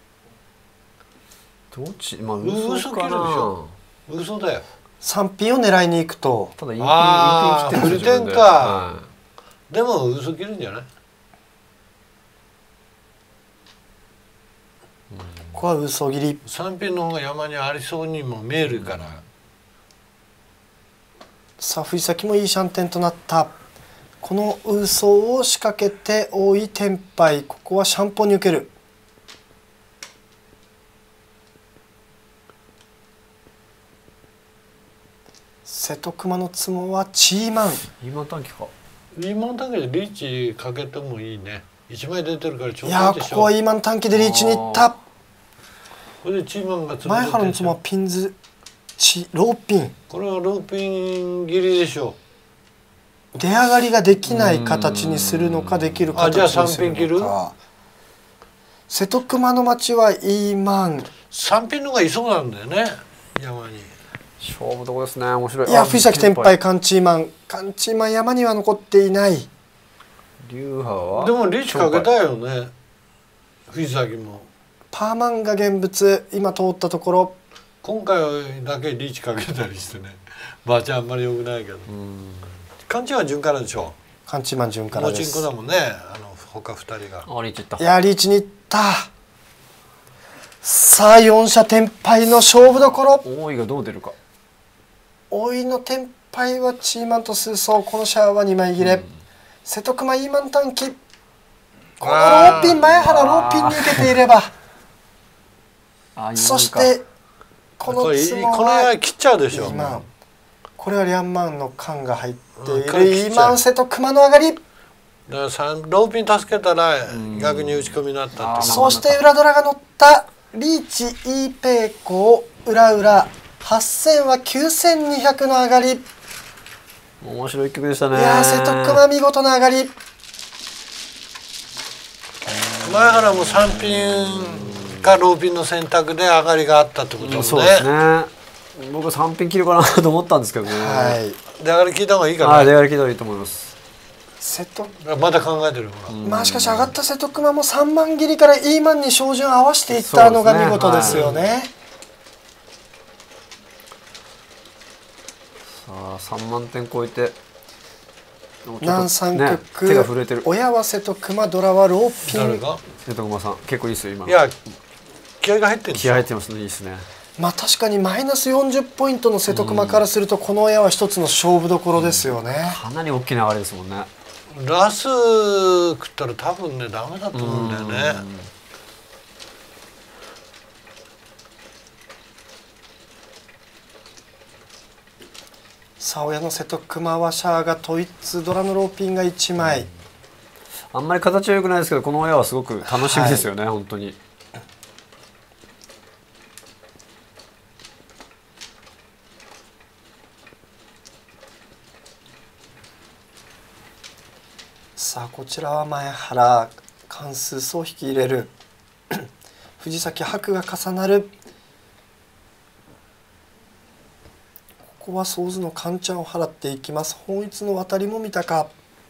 どっち、まあ嘘かな。 嘘だよ。 さんピンを狙いに行くと、 ただインピンああフルテンか、はい、でも嘘切るんじゃない。 ここは嘘切り。 さんピンの方が山にありそうにも見えるから、うん、 さあ藤崎もいいシャンテンとなった。この嘘を仕掛けて多い天杯。ここはシャンポンに受ける。瀬戸熊のツモはチーマン。 イーマン短期か。 イーマン短期でリーチかけてもいいね。いちまい出てるからちょうどいいでしょ。 いやここはイーマン短期でリーチにいった。 これでチーマンが前原のツモはピンズチローピン。 これはローピン切りでしょう。出上がりができない形にするのかできる形にするのか。 あじゃあさんピン切る。 瀬戸熊の町はイーマン。 さんピンの方がいそうなんだよね山に。 勝負どこですね。面白い。 いや藤崎天杯カンチーマンカンチーマン山には残っていない。 流派はでもリーチかけたよね藤崎も。 パーマンが現物今通ったところ。 今回だけリーチかけたりしてねバーチャーあんまり良くないけど。カンチーマン順からでしょ。 カンチーマン順からです。 モチンコだもんねあの他ふたりが。 あリーチいった。 いやリーチにいった。さあよん射天杯の勝負どころ。 大井がどう出るか。 大井の天杯はチーマンと数層。このシャアはにまい切れ、うん、瀬戸熊イーマン短期。このローピン前原ローピンに受けていればそしてこのツモはこれ切っちゃうでしょ。 今これはリャンマンの缶が入っている。イーマン瀬戸熊の上がり。 だからローピン助けたら逆に打ち込みになったって。 そして裏ドラが乗ったリーチイーペイコ裏裏はっせんはきゅうせんにひゃくの上がり。 面白い一曲でしたね。 いや瀬戸熊見事な上がり。 前原もさんピンかローピンの選択で上がりがあったってことですね。 そうですね。僕さんピン切るかなと思ったんですけどね。 はい。出上がり聞いた方がいいかな。 はい、出上がり聞いた方がいいと思います。 瀬戸まだ考えてる。 まあしかし上がった瀬戸熊もさんまん切りからイーマンに照準合わせていったのが見事ですよね。 さあさんまんてん超えて南三角、 ね、手が震えてる。 親は瀬戸熊ドラはローピン。 誰が瀬戸熊さん結構いいですよ今。 いや気合が入ってるんですよ。 気合入ってますね。いいですね。 まあ確かにマイナスよんじゅうポイントの瀬戸熊からするとこの親は一つの勝負どころですよね。 かなり大きな流れですもんね。 ラス食ったら多分ねダメだと思うんだよね。 さあ親の瀬戸熊はシャアが統一ドラのローピンがいちまい。 あんまり形は良くないですけどこの親はすごく楽しみですよね、はい、本当に。 さあこちらは前原関数層引き入れる藤崎白が重なる。ここはソーズのカンチャンを払っていきます。本一の渡りも見たか。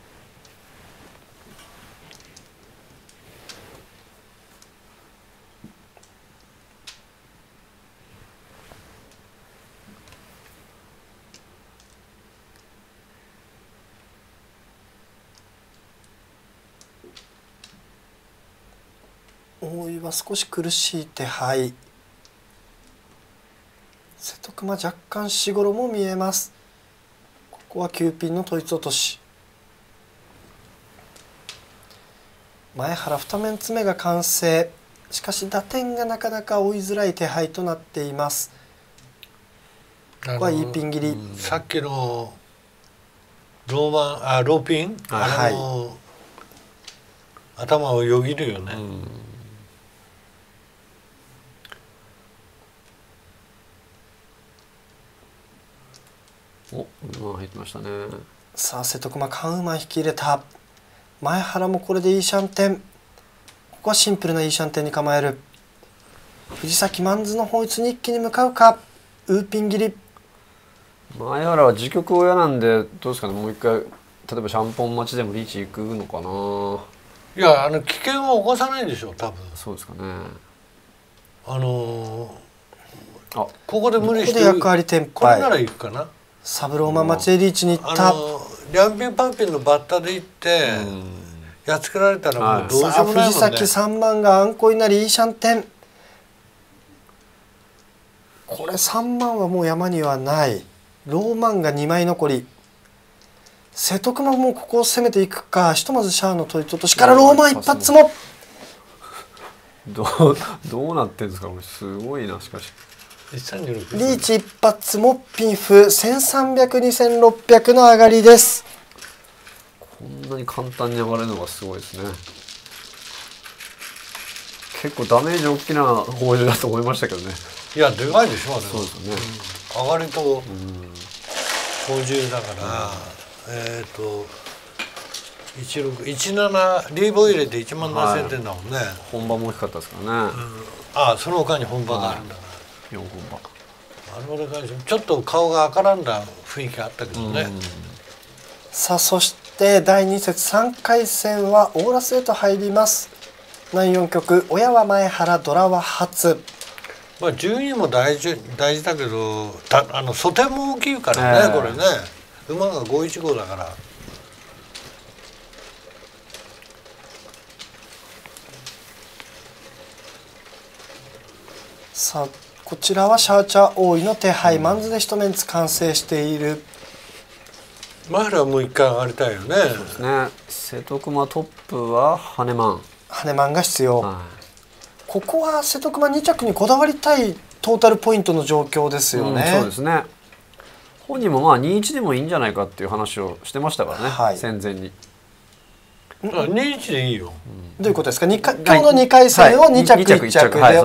大井は少し苦しい手配。瀬戸熊若干しごろも見えます。ここはきゅうピンの統一落とし。 前原にメンツ目が完成。しかし打点がなかなか追いづらい手配となっています。ここはいいピン切り。 さっきのローマンあローピン、あれも、はい、頭をよぎるよね。 お、馬入ってましたね。 さあ瀬戸熊カン馬引き入れた。前原もこれでいいシャンテン。ここはシンプルないいシャンテンに構える。藤崎マンズの方一に一気に向かうか。ウーピン切り。 前原は自局親なんでどうですかね。もう一回例えばシャンポン待ちでもリーチ行くのかな。 いや、あの危険は起こさないでしょ多分。 そうですかね。 あのー、あここで無理してここで役割転廃。 これなら行くかな。 サブローマン待ちでリーチに行った。 あのー、リャンピンパンピンのバッターで行ってやっつけられたらもうどうしようもないもんね。 藤崎さんばんがあんこになりいいシャンテン。これさんまんはもう山にはない。ローマンがにまい残り。瀬戸熊もここを攻めていくか。ひとまずシャアの取り落としからローマン一発も。 どうどうなってんですかこれ。すごいな。しかしリーチ一発もピンフせんさんびゃくにせんろっぴゃくの上がりです。 こんなに簡単に上がれるのがすごいですね。結構ダメージ大きな報酬だと思いましたけどね。 いやでかいでしょあれ。 そうですね、 うん、上がりと報酬だから、うん、えっ、ー、といちろくいちななリーボ入れていちまんななせんてんだもんね、はい、 本場も大きかったですからね、うん、 ああその他に本場があるんだな、はい、 よんほんばあれはでかいしちょっと顔が赤らんだ雰囲気あったけどね、うん、 さあそしてだいに節さんかい戦はオーラスへと入ります。だいよん局親は前原ドラは初。 まあ順位も大事大事だけどたあの素点も大きいからね、えー、これね馬がごいちごだから。 さあこちらはシャーチャー大井の手配、うん、マンズで一メンツ完成している。 前原はもう一回上がりたいよね。 そうですね。瀬戸熊トップはハネマン。 ハネマンが必要、はい、ここは瀬戸熊に着にこだわりたいトータルポイントの状況ですよね、 うん、そうですね。本人もまあにいちでもいいんじゃないかっていう話をしてましたからね、はい、戦前に。 にいちでいいよ、 うん、どういうことですか。にか今日のにかい戦をに着いっ着でいいと。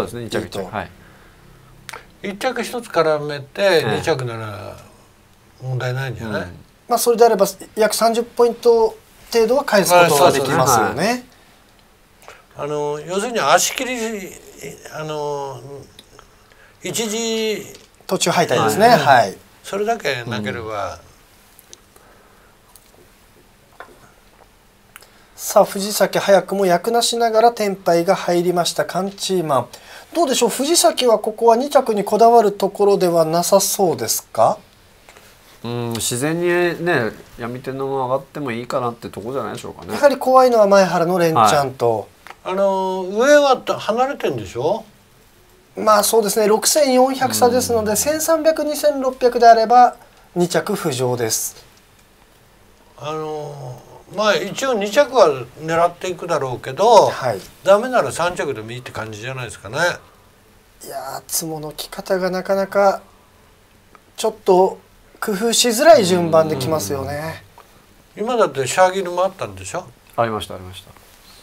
いっ着一つ絡めてに着なら問題ないんじゃない、うん、 まあそれであれば約さんじゅっポイント程度は返すことができますよね。 あの要するに足切りあの一時途中敗退ですね、はい、はい、 それだけなければ、うん、 さあ藤崎早くも役なしながらテンパイが入りましたカンチーマン。どうでしょう藤崎はここはに着にこだわるところではなさそうですか。 うん、自然にね闇天のも上がってもいいかなってとこじゃないでしょうかね。 やはり怖いのは前原の連チャンと、はい、 あの上は離れてるんでしょ。 まあそうですねろくせんよんひゃく差ですので、うん、せんさんびゃく、にせんろっぴゃくであればに着浮上です。あのまあ一応に着は狙っていくだろうけど、はい、ダメならさん着でもいいって感じじゃないですかね。 いやつもの着方がなかなかちょっと工夫しづらい順番できますよね。 今だってシャーギルもあったんでしょ。 ありましたありました。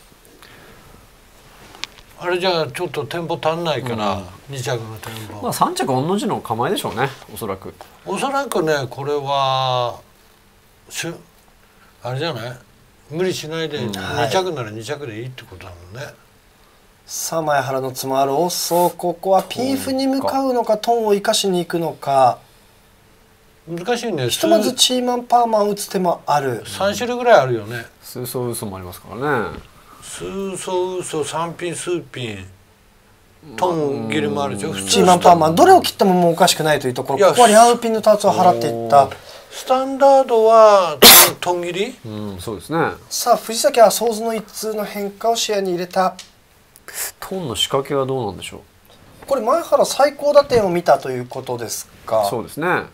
あれじゃあちょっとテンポ足んないから、うん、に着のテンポ。 まあさん着同じの構えでしょうねおそらく。 おそらくねこれはしあれじゃない無理しないで、うん、に着ならに着でいいってことだもんね。 さあ前原の詰まるオソここはピンフに向かうのかトンを生かしに行くのか。 難しいね。 ひとまずチーマンパーマン打つ手もある。 さん種類ぐらいあるよね。 スーソーウソもありますからね。 スーソーウソさんピンスーピントン切りもあるでしょ。 チーマンパーマンどれを切ってももうおかしくないというところ。ここはリャンウピンのターツを払っていった。 スタンダードはトン切り、 うん、そうですね。 さあ藤崎はソーズの一通の変化を視野に入れた。 トンの仕掛けはどうなんでしょう。 これ前原最高打点を見たということですか。 そうですね。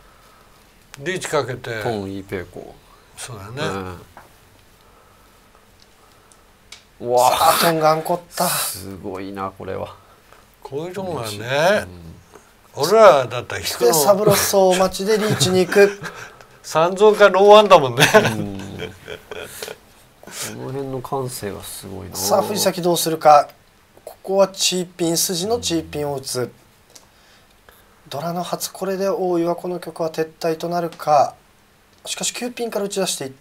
リーチかけてトンイーペイコ。 そうだよね、 うわあトンがんこったすごいなこれは。 こういうとこがね、うん、俺らだったら引くのでサブロッソ待ちでリーチに行く三蔵かローワンだもんね。うんこの辺の感性がすごいな。 さあ藤崎どうするか。ここはチーピン筋のチーピンを打つ、うん、ドラの初これで大井はこの曲は撤退となるか。しかしきゅうピンから打ち出していった。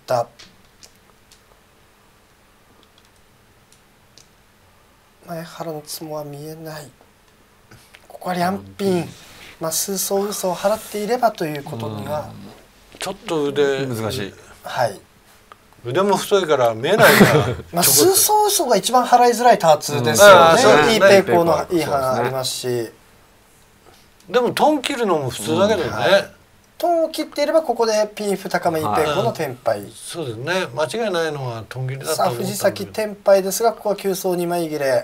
前原のつもは見えない。ここは両ピン、まあ数層嘘を払っていればということには、 うん、ちょっと腕難しい。 はい。 腕も太いから見えないから。 まあ数層嘘が一番払いづらいターツですよね。うん、いいペイコーのいい刃がありますし。 でもトン切るのも普通だけどね。うんはい、 トンを切っていればここでピンフ高めいいペイコーのテンパイ。 そうですね。間違いないのはトン切りだったと思ったんだけど。さあ藤崎テンパイですがここはきゅう層にまい切れ。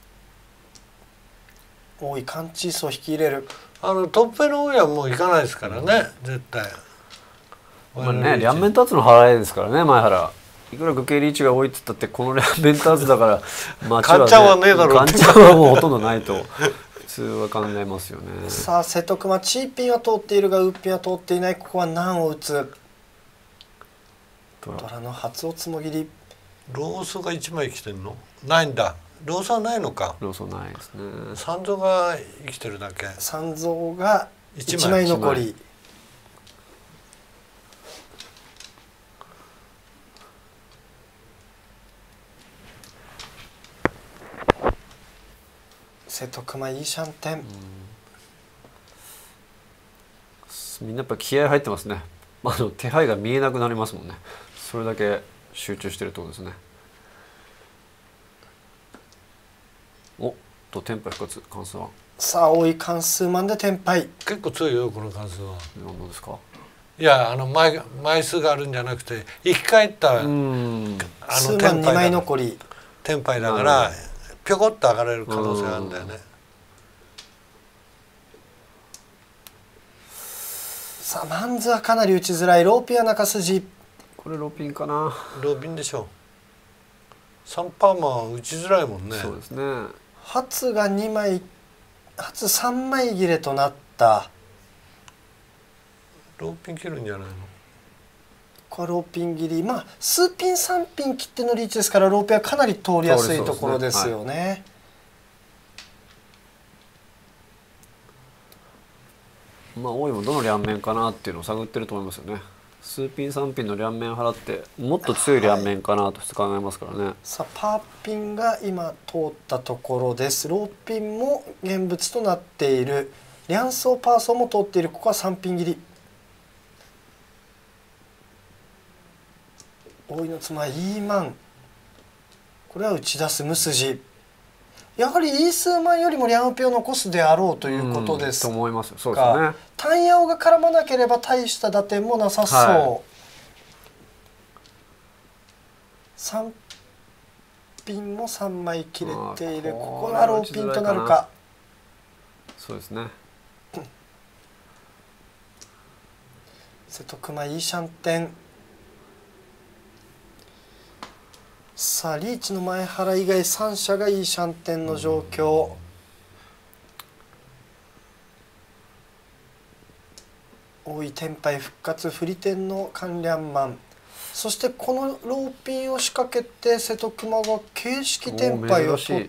大井カンチースを引き入れる。 あのトップの上はもう行かないですからね、絶対。 まあね、両面立つの払いですからね、前原。いくらグケリーチが多いっつったってこの両面立つだから街はね、カンチャンはねえだろう。 カンチャンはもうほとんどないと普通は考えますよね。 さあ瀬戸熊チーピンは通っているがウーピンは通っていない。ここは難を打つ。ドラの初おつもぎり。 ローソがいちまい来てんの？ないんだ。ローソはないのか。 ローソないですね。 三蔵が生きてるだけ。 三蔵がいちまい残り。瀬戸熊いいシャンテン。 みんなやっぱ気合入ってますね。あの手配が見えなくなりますもんね。それだけ集中してるってことですね。おっとテンパイ復活関数は。 さあ多い関数マンでテンパイ。 結構強いよこの関数は。 どうですか。 いやあの枚枚数があるんじゃなくて生き返ったあのテンパイ残りテンパイだからぴょこっと上がれる可能性があるんだよね。 さあマンズはかなり打ちづらい。ローピンは中筋。 これローピンかな。 ローピンでしょう。サンパーマは打ちづらいもんね。 そうですね。 初がにまい初さんまい切れとなった。 ローピン切るんじゃないの。 これローピン切り、まあ数ピンさんピン切ってのリーチですからローピンはかなり通りやすいところですよね。 まあ大井もどの両面かなっていうのを探ってると思いますよね。数ピンさんピンの両面払ってもっと強い両面かなとして考えますからね。はい、 さあパーピンが今通ったところです。ローピンも現物となっている。両層パーソンも通っている。ここはさんピン切り。大井の妻イーマン。これは打ち出す無筋。やはりイースーマンよりもリャンピを残すであろうということですか。と思いますよ。そうですね。 タンヤオが絡まなければ大した打点もなさそう。はい、さんピンもさんまい切れている。ここがローピンとなるか。 そうですね。 瀬戸熊いいシャンテン。さあリーチの前原以外さん者がいいシャンテンの状況。大井テンパイ復活不利点のカンリャンマン。そしてこのローピンを仕掛けて瀬戸熊が形式テンパイを取った。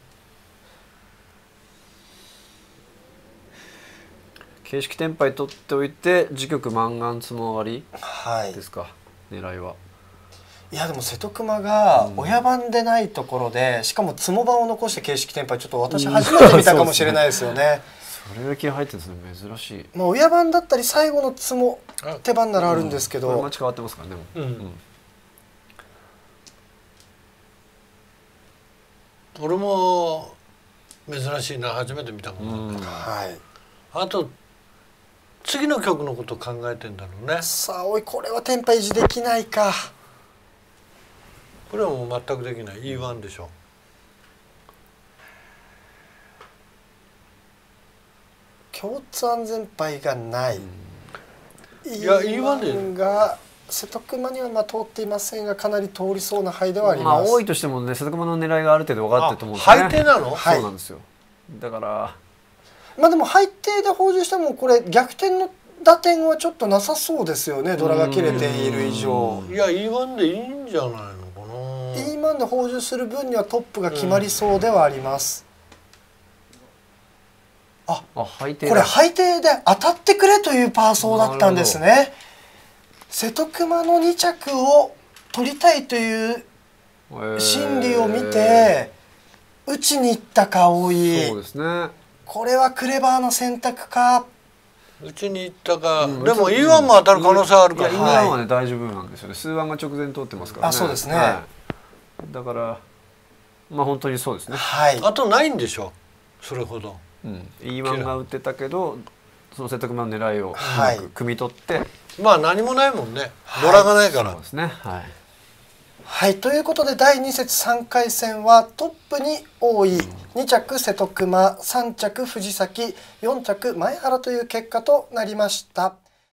形式テンパイ取っておいて自玉満願つも上がりですか、 はい、 狙いは。 いやでも瀬戸熊が親番でないところで、しかもつも番を残して形式テンパイ、ちょっと私初めて見たかもしれないですよね。 それだけ入ってるんですね、珍しい。 まあ親番だったり最後のつも手番ならあるんですけど、 うん、これ変わってますからね。うんうん、 俺も珍しいな、初めて見たもん、うん、 はい。 あと次の曲のことを考えてんだろうね。 さあおい、これはテンパ維持できないか。 これはもう全くできない。 イーワン でしょ。 共通安全牌がない、 うん、いや イーワン でが瀬戸熊にはまあ通っていませんが、かなり通りそうな牌ではあります。 まあ多いとしてもね、瀬戸熊の狙いがある程度分かってると思うんですよね。 配手なの？ そうなんですよ。だからまあでも配手で放獣してもこれ逆転の打点はちょっとなさそうですよね。ドラが切れている以上。 いや イーワン でいいんじゃないのかな。 イーワン で放獣する分にはトップが決まりそうではあります。うん、あ、あ配手これ配手で当たってくれというパーソーだったんですね。瀬戸熊のに着を取りたいという心理を見て打ちに行ったか大井。 そうですね。 これはクレバーな選択か。 打ちに行ったか、うん、でも イーワン も当たる可能性あるから。 いや イーワン はね大丈夫なんですよね。数ワンが直前通ってますからね。 あ、そうですね。 はい、だからまあ本当にそうですね。 はい。 あとないんでしょ。それほど。 うん、イーワン が打ってたけど、その瀬戸熊の狙いをうまく汲み取って、はい、 まあ何もないもんね。ドラがないから。 そうですね。はい。 はい、ということでだいに節さんかい戦はトップに大井、に着瀬戸熊、さん着藤崎、よん着前原という結果となりました。